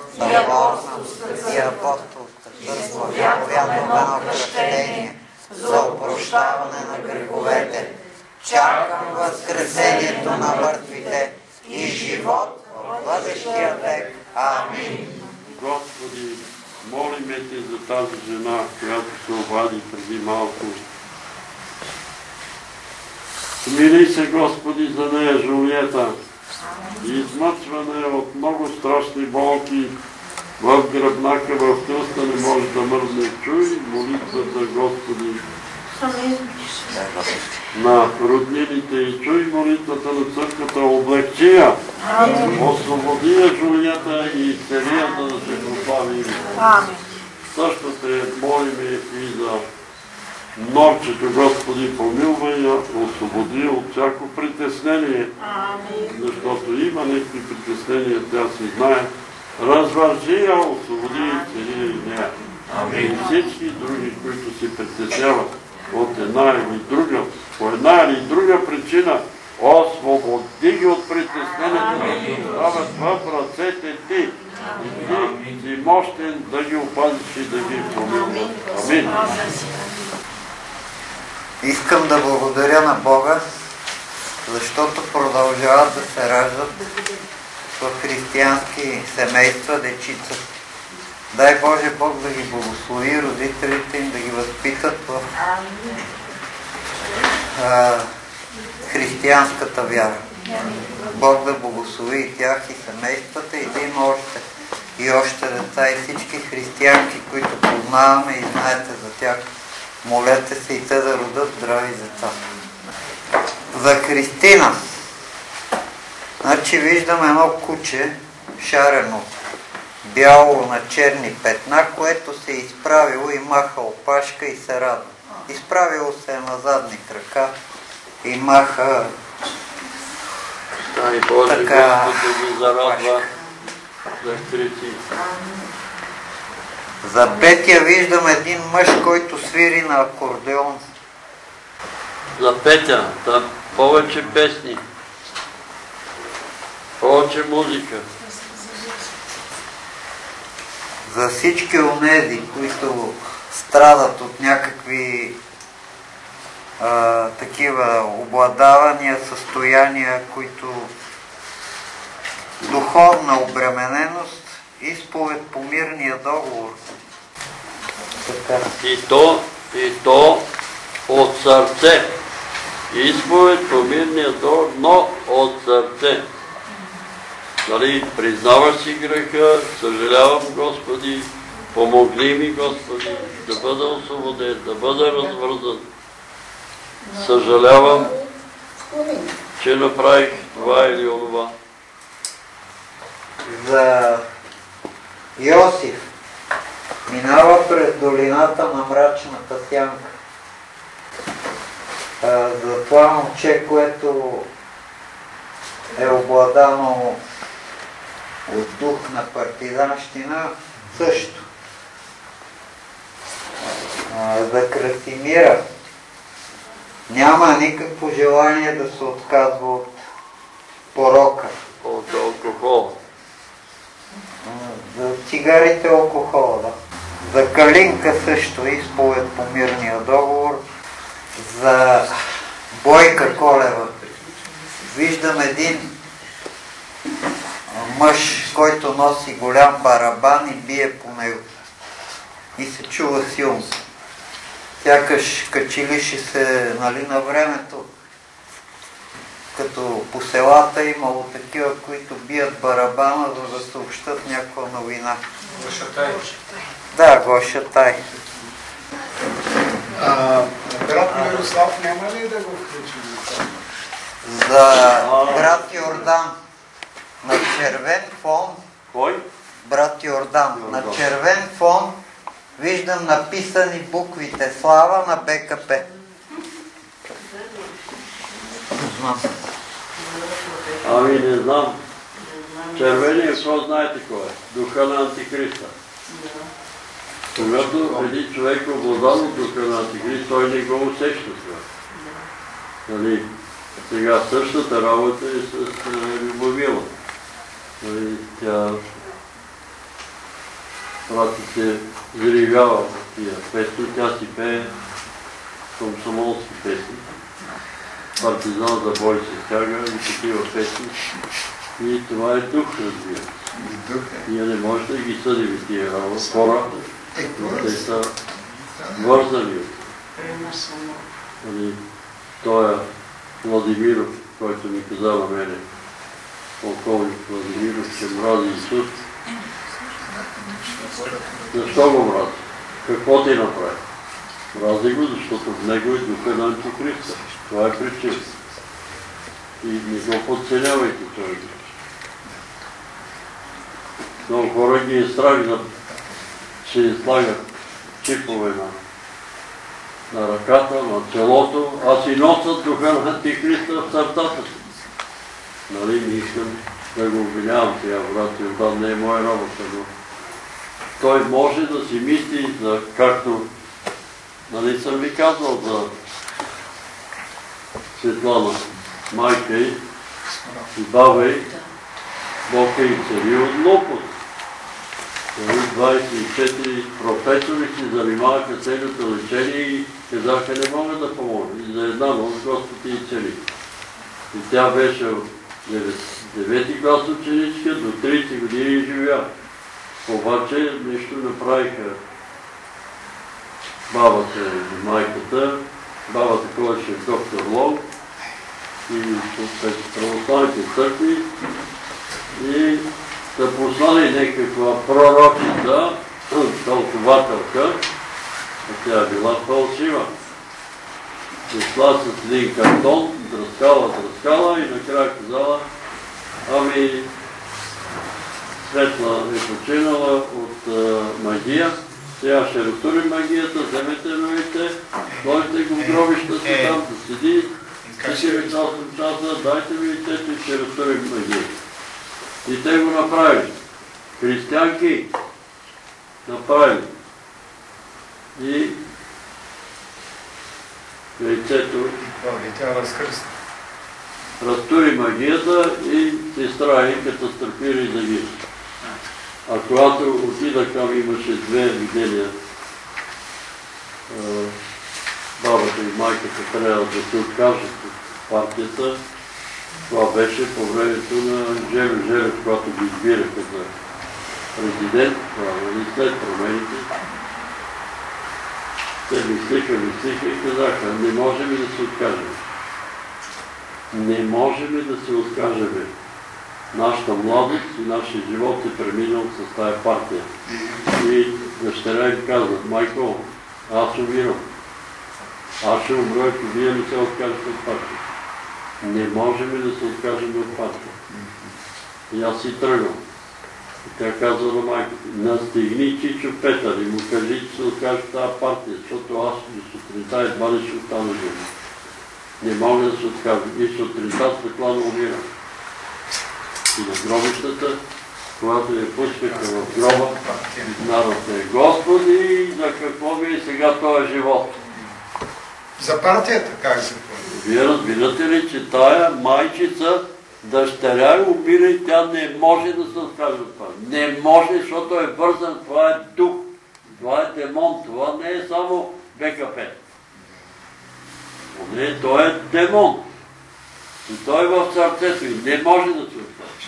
апостолска и апостолска църква, вярваме едно кръщение за опрощаване на греховете. Чакам възкресението на мъртвите и живот в бъдещия век. Амин. Господи, молиме Те за тази жена, която се обади преди малко. Смири се, Господи, за нея, Жулиета, и измъчване от много страшни болки в гръбнака, в кръста не може да мръдне. Чуй молитвата, Господи, на роднините и чуй молитвата на църквата, облегчи я, освободи я, Жулиета, и целията да се прослави име. Също Те молиме и за Норчето, Господи, помилвай я, освободи от всяко притеснение, защото има някакви притеснения, тя си знае. Развържи я, освободи и цели и нея. И всички други, които се притесняват от една или друга, по една или друга причина, освободи ги от притеснението, да оставят в ръцете ти. И ти си мощен да ги опазиш и да ги помилваш. Амин. Искам да благодаря на Бога, защото продължават да се раждат в християнски семейства дечица. Дай Боже Бог да ги благослови, родителите им да ги възпитат в а, християнската вяра. Бог да благослови и тях, и семействата, и да има още и още деца, и всички християнки, които познаваме и знаете за тях. Молете се и те да родят здрави деца. За Христина. Значи виждам едно куче, шарено, бяло на черни петна, което се е изправило и маха опашка и се радва. Изправило се е на задни крака и маха Дай Боже, така Господ да ги зарадва за Христи. За Петя виждам един мъж, който свири на акордеон. За Петя, там повече песни, повече музика. За всички онези, които страдат от някакви а, такива обладавания, състояния, които духовна обремененост, изповед по мирния договор. Така. И то, и то от сърце. Изповед по мирния договор, но от сърце. Нали, признаваш си греха, съжалявам, Господи, помогни ми, Господи, да бъда освободен, да бъда развързан. Съжалявам, че направих това или онова. За Йосиф минава през долината на мрачната сянка. За това момче, което е обладано от дух на партизанщина, също. За Красимира няма никакво желание да се отказва от порока. От алкохол. За цигарите и алкохола, да. За Калинка също изповед по мирния договор. За Бойка Колева виждам един мъж, който носи голям барабан и бие по него. И се чува силно. Сякаш качилише се, нали, на времето, като по селата имало такива, които бият барабана, за да съобщат някаква новина. Гошатай. Да, Гошатай. Брат Мирослав няма ли да го включим? За брат Йордан на червен фон. Кой? Брат Йордан. На червен фон виждам написани буквите Слава на БКП. Ами не знам. Червения фон знаете кой е? Духа на Антихриста. Когато един човек е обладан от духа на Антихрист, той не го усеща това. Нали, сега същата работа е с Любовила. Нали, тя прати се взривява в тия песни, тя си пее комсомолски песни. Партизан за бой се стяга и такива песни. И това е дух, разбира. Ние не може да ги съдим тия хора. Те са вързани. Той е Владимиров, който ми каза на мене, полковник Владимиров, че мрази Исус. Защо го мрази? Какво ти направи? Мрази го, защото в него е духа на Антихриста. Това е причина. И не го подценявайте той. Много хора ги е страх да се слагат чипове на на ръката, на челото, а си носят духа на Антихриста в сърцата си. Нали, не искам да го обвинявам сега, брат Йордан, не е моя работа, но той може да си мисли, за, както нали, съм ви казал за Светлана, майка й и баба й, Бог е и цари от глупост. двайсет и четири професори си занимаваха целото лечение и казаха, не могат да помогнат. И за една нощ Господ и цели. И тя беше от девети клас ученичка, до трийсет години живя. Обаче нещо направиха бабата и майката. Бабата ходеше в доктор Лов и от православните църкви и да послали някаква пророчица, тълкователка, а тя е била фалшива. Дошла с един картон, дръскала, дръскала и накрая казала, ами Светла е починала от магия, сега ще разтурим магията, вземете новите, сложите го в гробищата си там, да седи, четири-осем часа, дайте ми лицето и ще разтурим магията. И те го направили. Християнки направили. И лицето разтури магията и сестра и катастрофира и загина. А когато отида към, имаше две видения. Бабата и майката трябва да се откажат от партията. Това беше по времето на Желев Желев, когато ги избираха за президент, и след промените. Те мислиха, мислиха и казаха, не можем да се откажем. Не можем да се откажем. Нашата младост и нашия живот е преминал с тая партия. И дъщеря им казва, майко, аз умирам. Аз ще умра, ако вие не се откажете от партия. Не можем да се откажем от партия. И аз си тръгвам. И тя казва на майката, настигни Чичо Петър и му кажи, че се откаже от тази партия, защото аз и сутринта едва не ще остана жива. Не мога да се откажа. И сутринта Светлана умира. И на гробищата, когато я пускаха в гроба, народ е Господи, за какво ми е сега този живот? За партията как се прави? Вие разбирате ли, че тая майчица, дъщеря умира и тя не може да се откаже от това. Не може, защото е вързан, това е дух, това е демон, това не е само БКП. Не, той е демон. И той е в сърцето и не може да се откаже.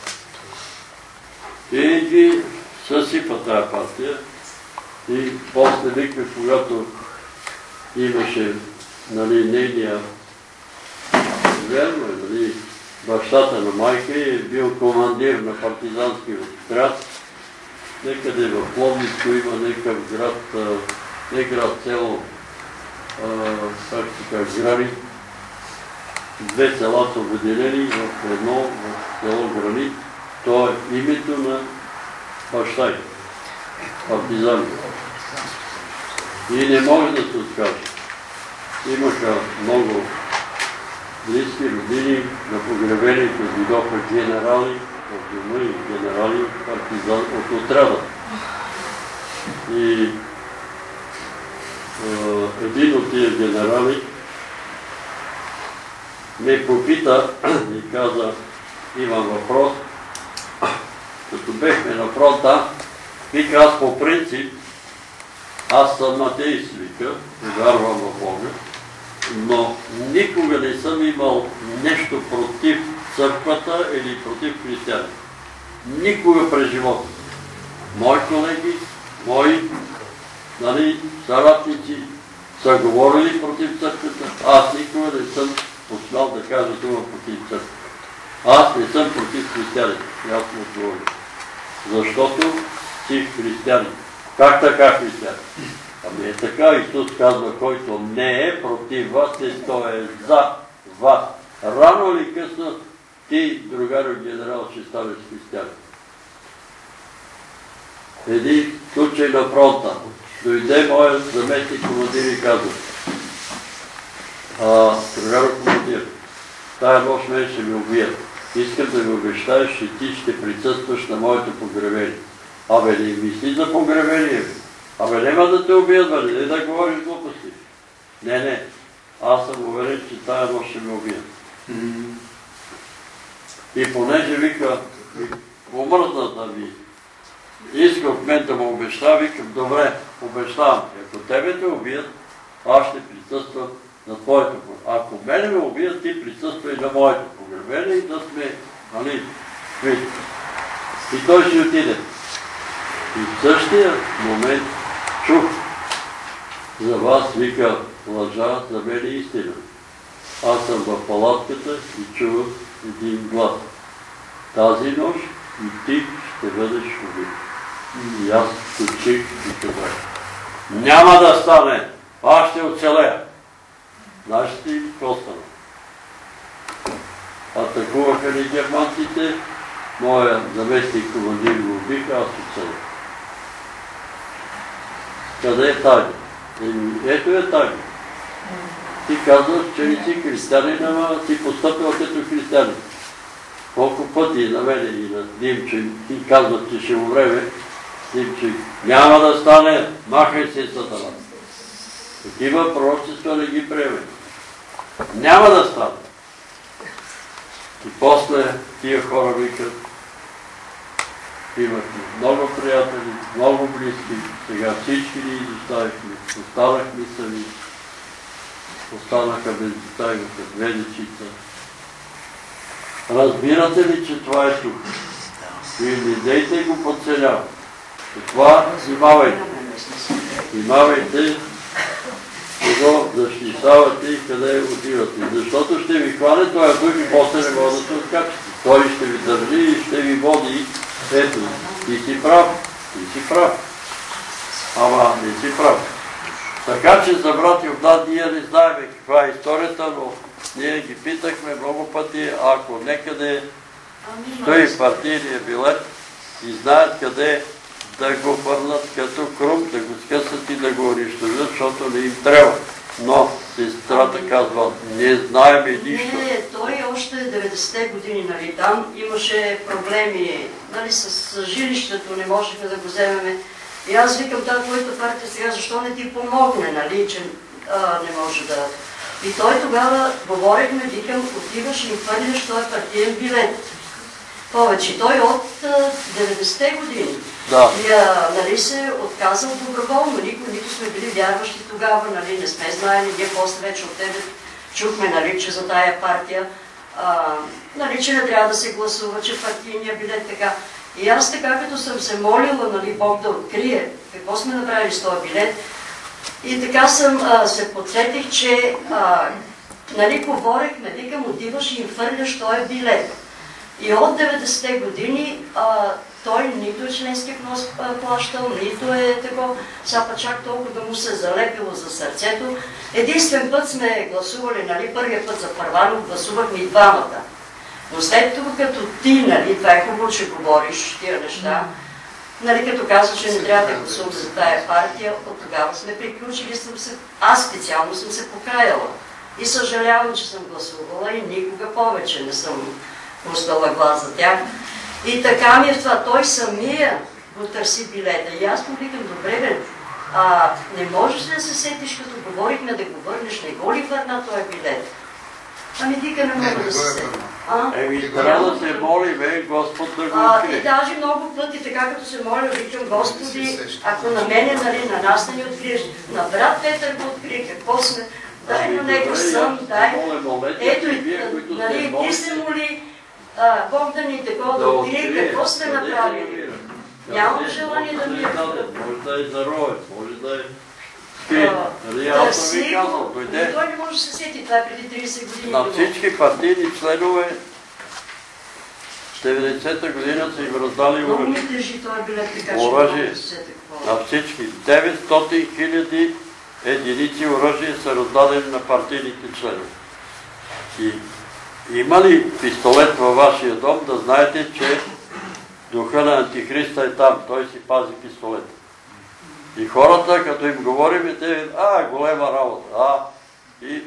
И ги съсипа тая партия и после викме, когато имаше нали, нейния верно, нали, бащата на майка е бил командир на партизански отряд. Некъде в Пловдивско има някакъв град, не град, село, как се казва, Грани. Две села са обединени в едно, в село Грани. То е името на баща й, партизани. И не може да се откаже. Имаха много близки родини, на погребението дойдоха генерали от дома и генерали партизан от отряда. И е, един от тия генерали ме попита и каза, имам въпрос. Като бехме на фронта, вика, аз по принцип, аз съм атеист, вика, вярвам в Бога, но никога не съм имал нещо против църквата или против християни. Никога през живота. Мои колеги, мои нали, съратници са говорили против църквата. Аз никога не съм успял да кажа дума против църквата. Аз не съм против християни. Аз му отговоря. Защото си християни. Как така християни? Ами е така, Исус казва, който не е против вас, той е за вас. Рано или късно ти, другари генерал, ще ставиш християни. Един случай на фронта. Дойде моят заместник командир и казва, Другар командир, тая нощ мен ще ми убият. Искам да ми обещаеш, че ти ще присъстваш на моето погребение. Абе, не мисли за погребение. Абе, няма да те убият, бе, не да говориш глупости. Не, не. Аз съм уверен, че тая нощ ще ме убият. И понеже вика, омръзната ми, иска от мен да му обеща, викам, добре, обещавам. Ако тебе те убият, аз ще присъствам на твоето погребение. Ако мене ме убият, ти присъства и на моето погребение и да сме, нали, виж. И той ще отиде. И в същия момент чух за вас, вика, лъжа, за мен е истина. Аз съм в палатката и чувам един глас. Тази нощ и ти ще бъдеш убит. И аз скочих и казах, няма да стане, аз ще оцелея. Знаеш ли какво стана? Атакуваха ли германците, моя заместник командир го убиха, аз оцелех. Къде е тази? Ето е тази. Ти казваш, че не си християнин, ама си постъпил като християнин. Колко пъти на мене и на Димче, ти казват, че ще умреме, Димче, няма да стане, махай се сатана. Такива пророчества не ги приеме. Няма да стане. И после тия хора викат, имахме много приятели, много близки, сега всички ни изоставихме, останахме сами, останаха без деца, имаха две дечица. Разбирате ли, че това е тук? И не дейте го подценявате. Това внимавайте. Внимавайте да го защитавате и къде отивате. Защото ще ви хване този дух и после не може да се откачите. Той ще ви държи и ще ви води. Ето, ти си прав, ти си прав. Ама не си прав. Така че за брат Йордан ние не знаем каква е историята, но ние ги питахме много пъти, ако некъде стои партийния билет и знаят къде да го върнат като круп, да го скъсат и да го унищожат, защото не им трябва. Но сестрата казва, не знаем и нищо. Не, той още деветдесетте години, нали, там имаше проблеми, нали, с жилището, не можехме да го вземеме. И аз викам, да, твоята партия сега, защо не ти помогне, нали, че а, не може да... И той тогава говорихме, викам, отиваш и хвърляш този партиен билет. Повече. Той от деветдесетте години. Да. И, а, нали, се отказал доброволно. Никой, нито сме били вярващи тогава, нали, не сме знаели. Ние после вече от тебе чухме, нали, че за тая партия, а, нали, че не трябва да се гласува, че партийния билет така. И аз така, като съм се молила, нали, Бог да открие какво сме направили с този билет, и така съм а, се подсетих, че а, нали, говорихме, викам, отиваш и им фърляш този билет. И от деветдесетте години а, той нито е членски внос плащал, нито е такова, сега па чак толкова да му се залепило за сърцето. Единствен път сме гласували, нали, първия път за Първанов гласувахме и двамата. Но след това, като ти, нали, това е хубаво, че говориш тия неща, нали, като казва, че не трябва да гласувам за тая партия, от тогава сме приключили, съм се, аз специално съм се покаяла. И съжалявам, че съм гласувала и никога повече не съм пустала глас за тях. И така ми е в това. Той самия го търси билета. И аз му викам, добре бе, а, не можеш ли да се сетиш, като говорихме да го върнеш, не го ли върна този билет? Ами вика, не мога да се сетя. Еми, трябва да се моли, бе, Господ да го открие. И даже много пъти, така като се моля, викам, Господи, ако на мене, нали, на нас не ни откриеш, на брат Петър го открие, какво сме, дай на него сън, дай. Ето, нали, ти се моли, Бог да ни такова да открие, какво сте направили. Нямам желание да ми е. Може да е заровен, може да е спи. Нали, аз съм ви казал, дойде. Той не може да се сети, това е преди тридесет години. На всички партийни членове деветдесета година са им раздали много оръжие. ми тежи този билет, така че Оръжие. да се сетя какво. На всички. деветстотин хиляди единици оръжие са раздадени на партийните членове. И има ли пистолет във вашия дом, да знаете, че духа на Антихриста е там, той си пази пистолета. И хората, като им говорим, те, а, голема работа, а, и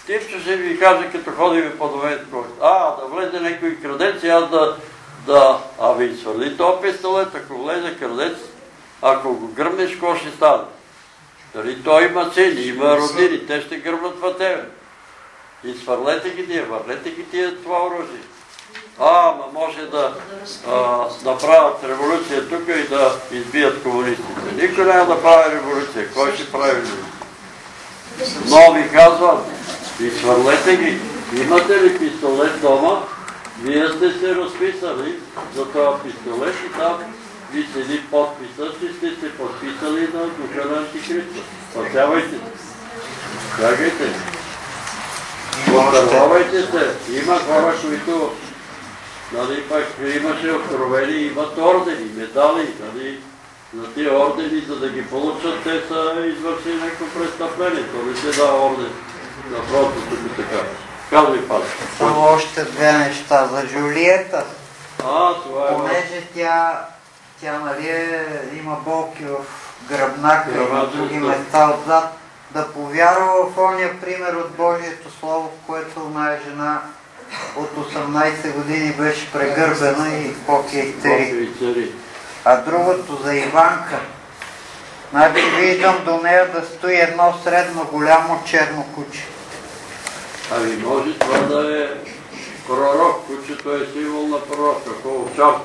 Типче ще ви каже, като ходим по домет, а, да влезе някой крадец и аз да, да, а ви свърли този пистолет, ако влезе крадец, ако го гръмнеш, какво ще стане? Дали той има сини, има родини, те ще гръмнат в тебе. И свърлете ги тия, върнете ги тия това оръжие. А, ама може да направят революция тук и да избият комунистите. Никой няма да прави революция. Кой ще прави революция? Но ви казвам, и свърлете ги. Имате ли пистолет дома? Вие сте се разписали за този пистолет и там ви седи подписа, че сте се подписали на духа на Антихриста. Спасявайте се. Чакайте. Отървавайте се. Има хора, които нали, пак имаше откровени, имат ордени, медали. Нали, за тия ордени, за да ги получат, те са извършили някакво престъпление. То не се дава орден. Напротив, тук така. Казвай, пак. Само още две неща за Жулиета. А, това е... Понеже тя, тя нали, е, има болки в гръбнака и на други места отзад, да повярва в ония пример от Божието Слово, в което една жена от осемнайсет години беше прегърбена и Бог я изцери. А другото за Иванка. Значи виждам до нея да стои едно средно голямо черно куче. Ами може това да е пророк. Кучето е символ на пророк. Какво овчарство?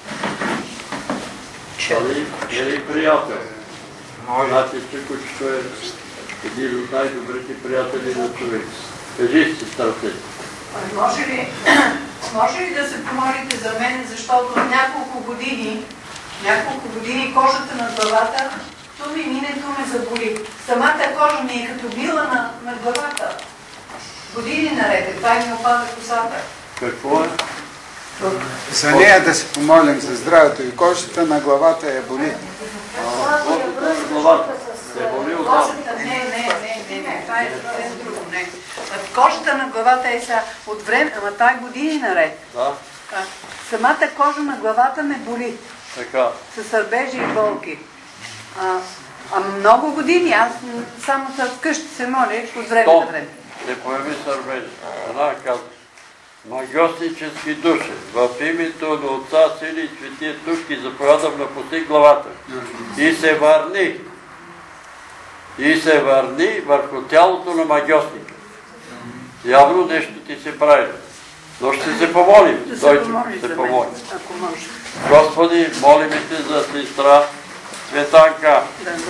Али е и приятел. Значи, че кучето е един от най-добрите приятели на човек. Кажи си, старте. Може ли, може ли да се помолите за мен, защото няколко години, няколко години кожата на главата, то ми мине, то ме заболи. Самата кожа ми е като била на, на главата. Години наред, това ми опада косата. Какво е? За нея да се помолим за здравето и кожата на главата е боли. Кожата на главата е боли от там. Не, не, не, не, не, това е съвсем друго, не. Кожата на главата е са от време, ама това е години наред. Да. Самата кожа на главата ме боли. Така. С сърбежи и болки. А, а много години, аз само с къщи се моля от време на време. Не появи сърбежи. Една казва, магиоснически души, в името на Отца, Сина и Светия Дух и заповядам на пусти главата. И се върни. И се върни върху тялото на магиосника. Явно нещо ти се прави. Но ще се помолим. Да Той се помоли се за помоли. мен, ако може. Господи, молим те за сестра Цветанка. Да, да.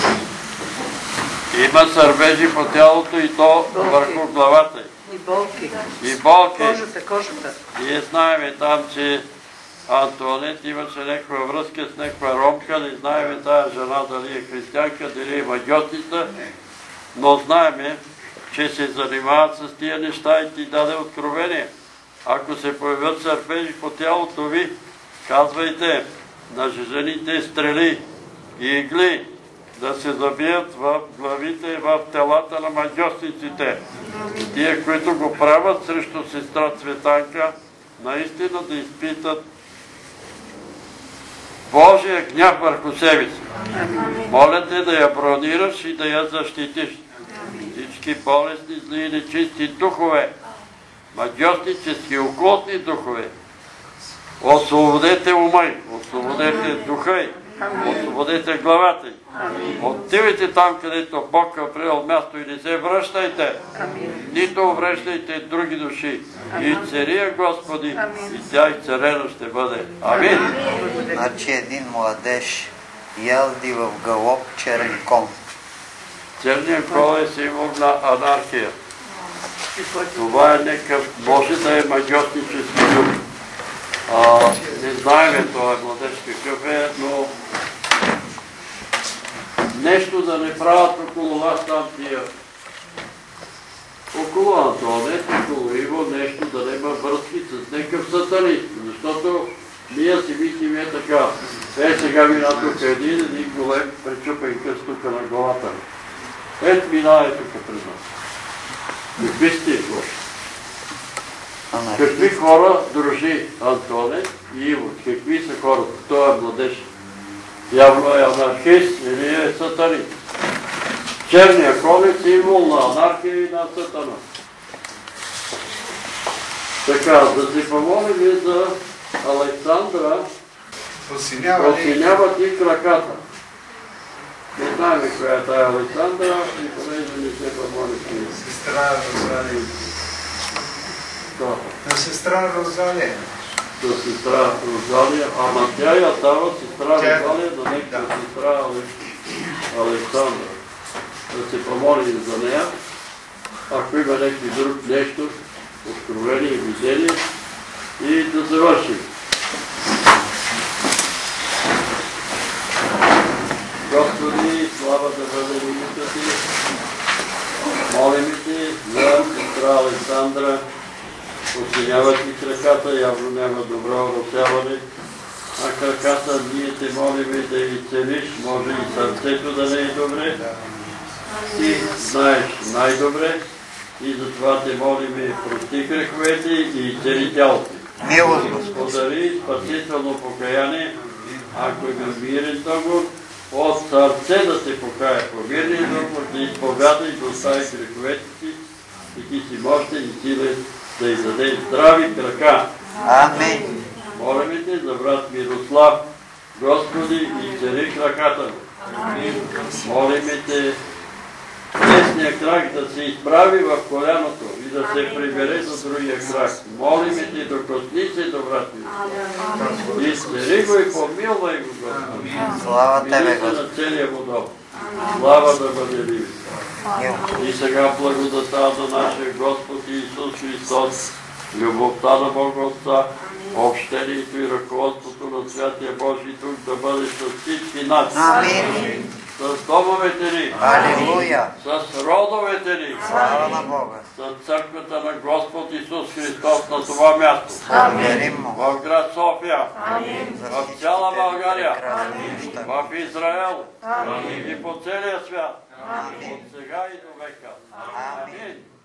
Има сърбежи по тялото и то болки. Върху главата й. И болки. И болки. Кожата, кожата. Ние знаеме там, че Антуанет имаше някаква връзка с някаква ромка, не знаеме тая жена дали е християнка, дали е магиосница, но знаеме, че се занимават с тия неща и ти даде откровение. Ако се появят сърпежи по тялото ви, казвайте на жените стрели и игли да се забият в главите и в телата на магиосниците. И тия, които го правят срещу сестра Цветанка, наистина да изпитат Божия гняв върху себе си. Моля те да я бронираш и да я защитиш. Всички болестни, зли и нечисти духове, магиоснически, окултни духове, освободете ума й, освободете духа й, освободете главата й. Отивайте там, където Бог е приел място и не се връщайте, нито увреждайте други души. И цария Господи, и тя и царено ще бъде. Амин. Значи един младеж ялди в галоп черен кон. Черният кон е символ на анархия. Това е някакъв, може да е магиоснически дух. Не знаеме това младеж какъв е, но нещо да не правят около вас там тия. Около Антуанет, около Иво, нещо да не има връзки с някакъв сатанист. Защото ние си мислим е така. Е, сега мина тук един, един голем пречупен къс тук на главата. Ето мина е тук пред нас. Какви сте хора? Какви хора дружи Антуанет и Иво? Какви са хората? Той е младеж. Явно е анархист или е сатанист. Черният кон е символ на анархия и на сатана. Така, да си помолим и за Александра, осинява ти краката. Не знаем коя е тая Александра и понеже не се помолим. Сестра Розалия. Да. На сестра Розалия. За сестра Розалия, ама тя я дава сестра Розалия, да нека сестра Александра. Да се помолим за нея. Ако има някакви друг нещо, откровение, видение и да завършим. Господи, слава да бъде името Ти. Молим Ти за сестра Александра. Осинява Ти краката, явно няма добро разсяване. А краката ние Те молим да ги целиш, може и сърцето да не е добре. Ти знаеш най-добре и затова Те молим, прости греховете и цели тялото. Милост, Господи. Подари спасително покаяние, ако има мирен договор, от сърце да се покая по мирния договор, да изповяда и да остави греховете си и Ти си мощен и силен да й даде здрави крака. Амин. Молим Те за брат Мирослав, Господи, и цели краката му. Молим Те десния крак да се изправи в коляното и да се прибере до другия крак. Молим Те, докосни се до брат Мирослав. Изцели го и помилвай го, Господи. Слава Тебе, Господи. На целия му дом. Слава да бъде ливи. И сега благодата на нашия Господ Исус Христос, любовта на Бога Отца, общението и ръководството на Святия Божий Дух да бъде с всички нас. Амин. С домовете ни. Алилуя. С родовете ни. Слава на Бога. С църквата на Господ Исус Христос на това място. Благодарим Му. В град София. За В всички цяла България. прекрасни неща. В Израел. И по целия свят. От сега и до века. Амин. Амин.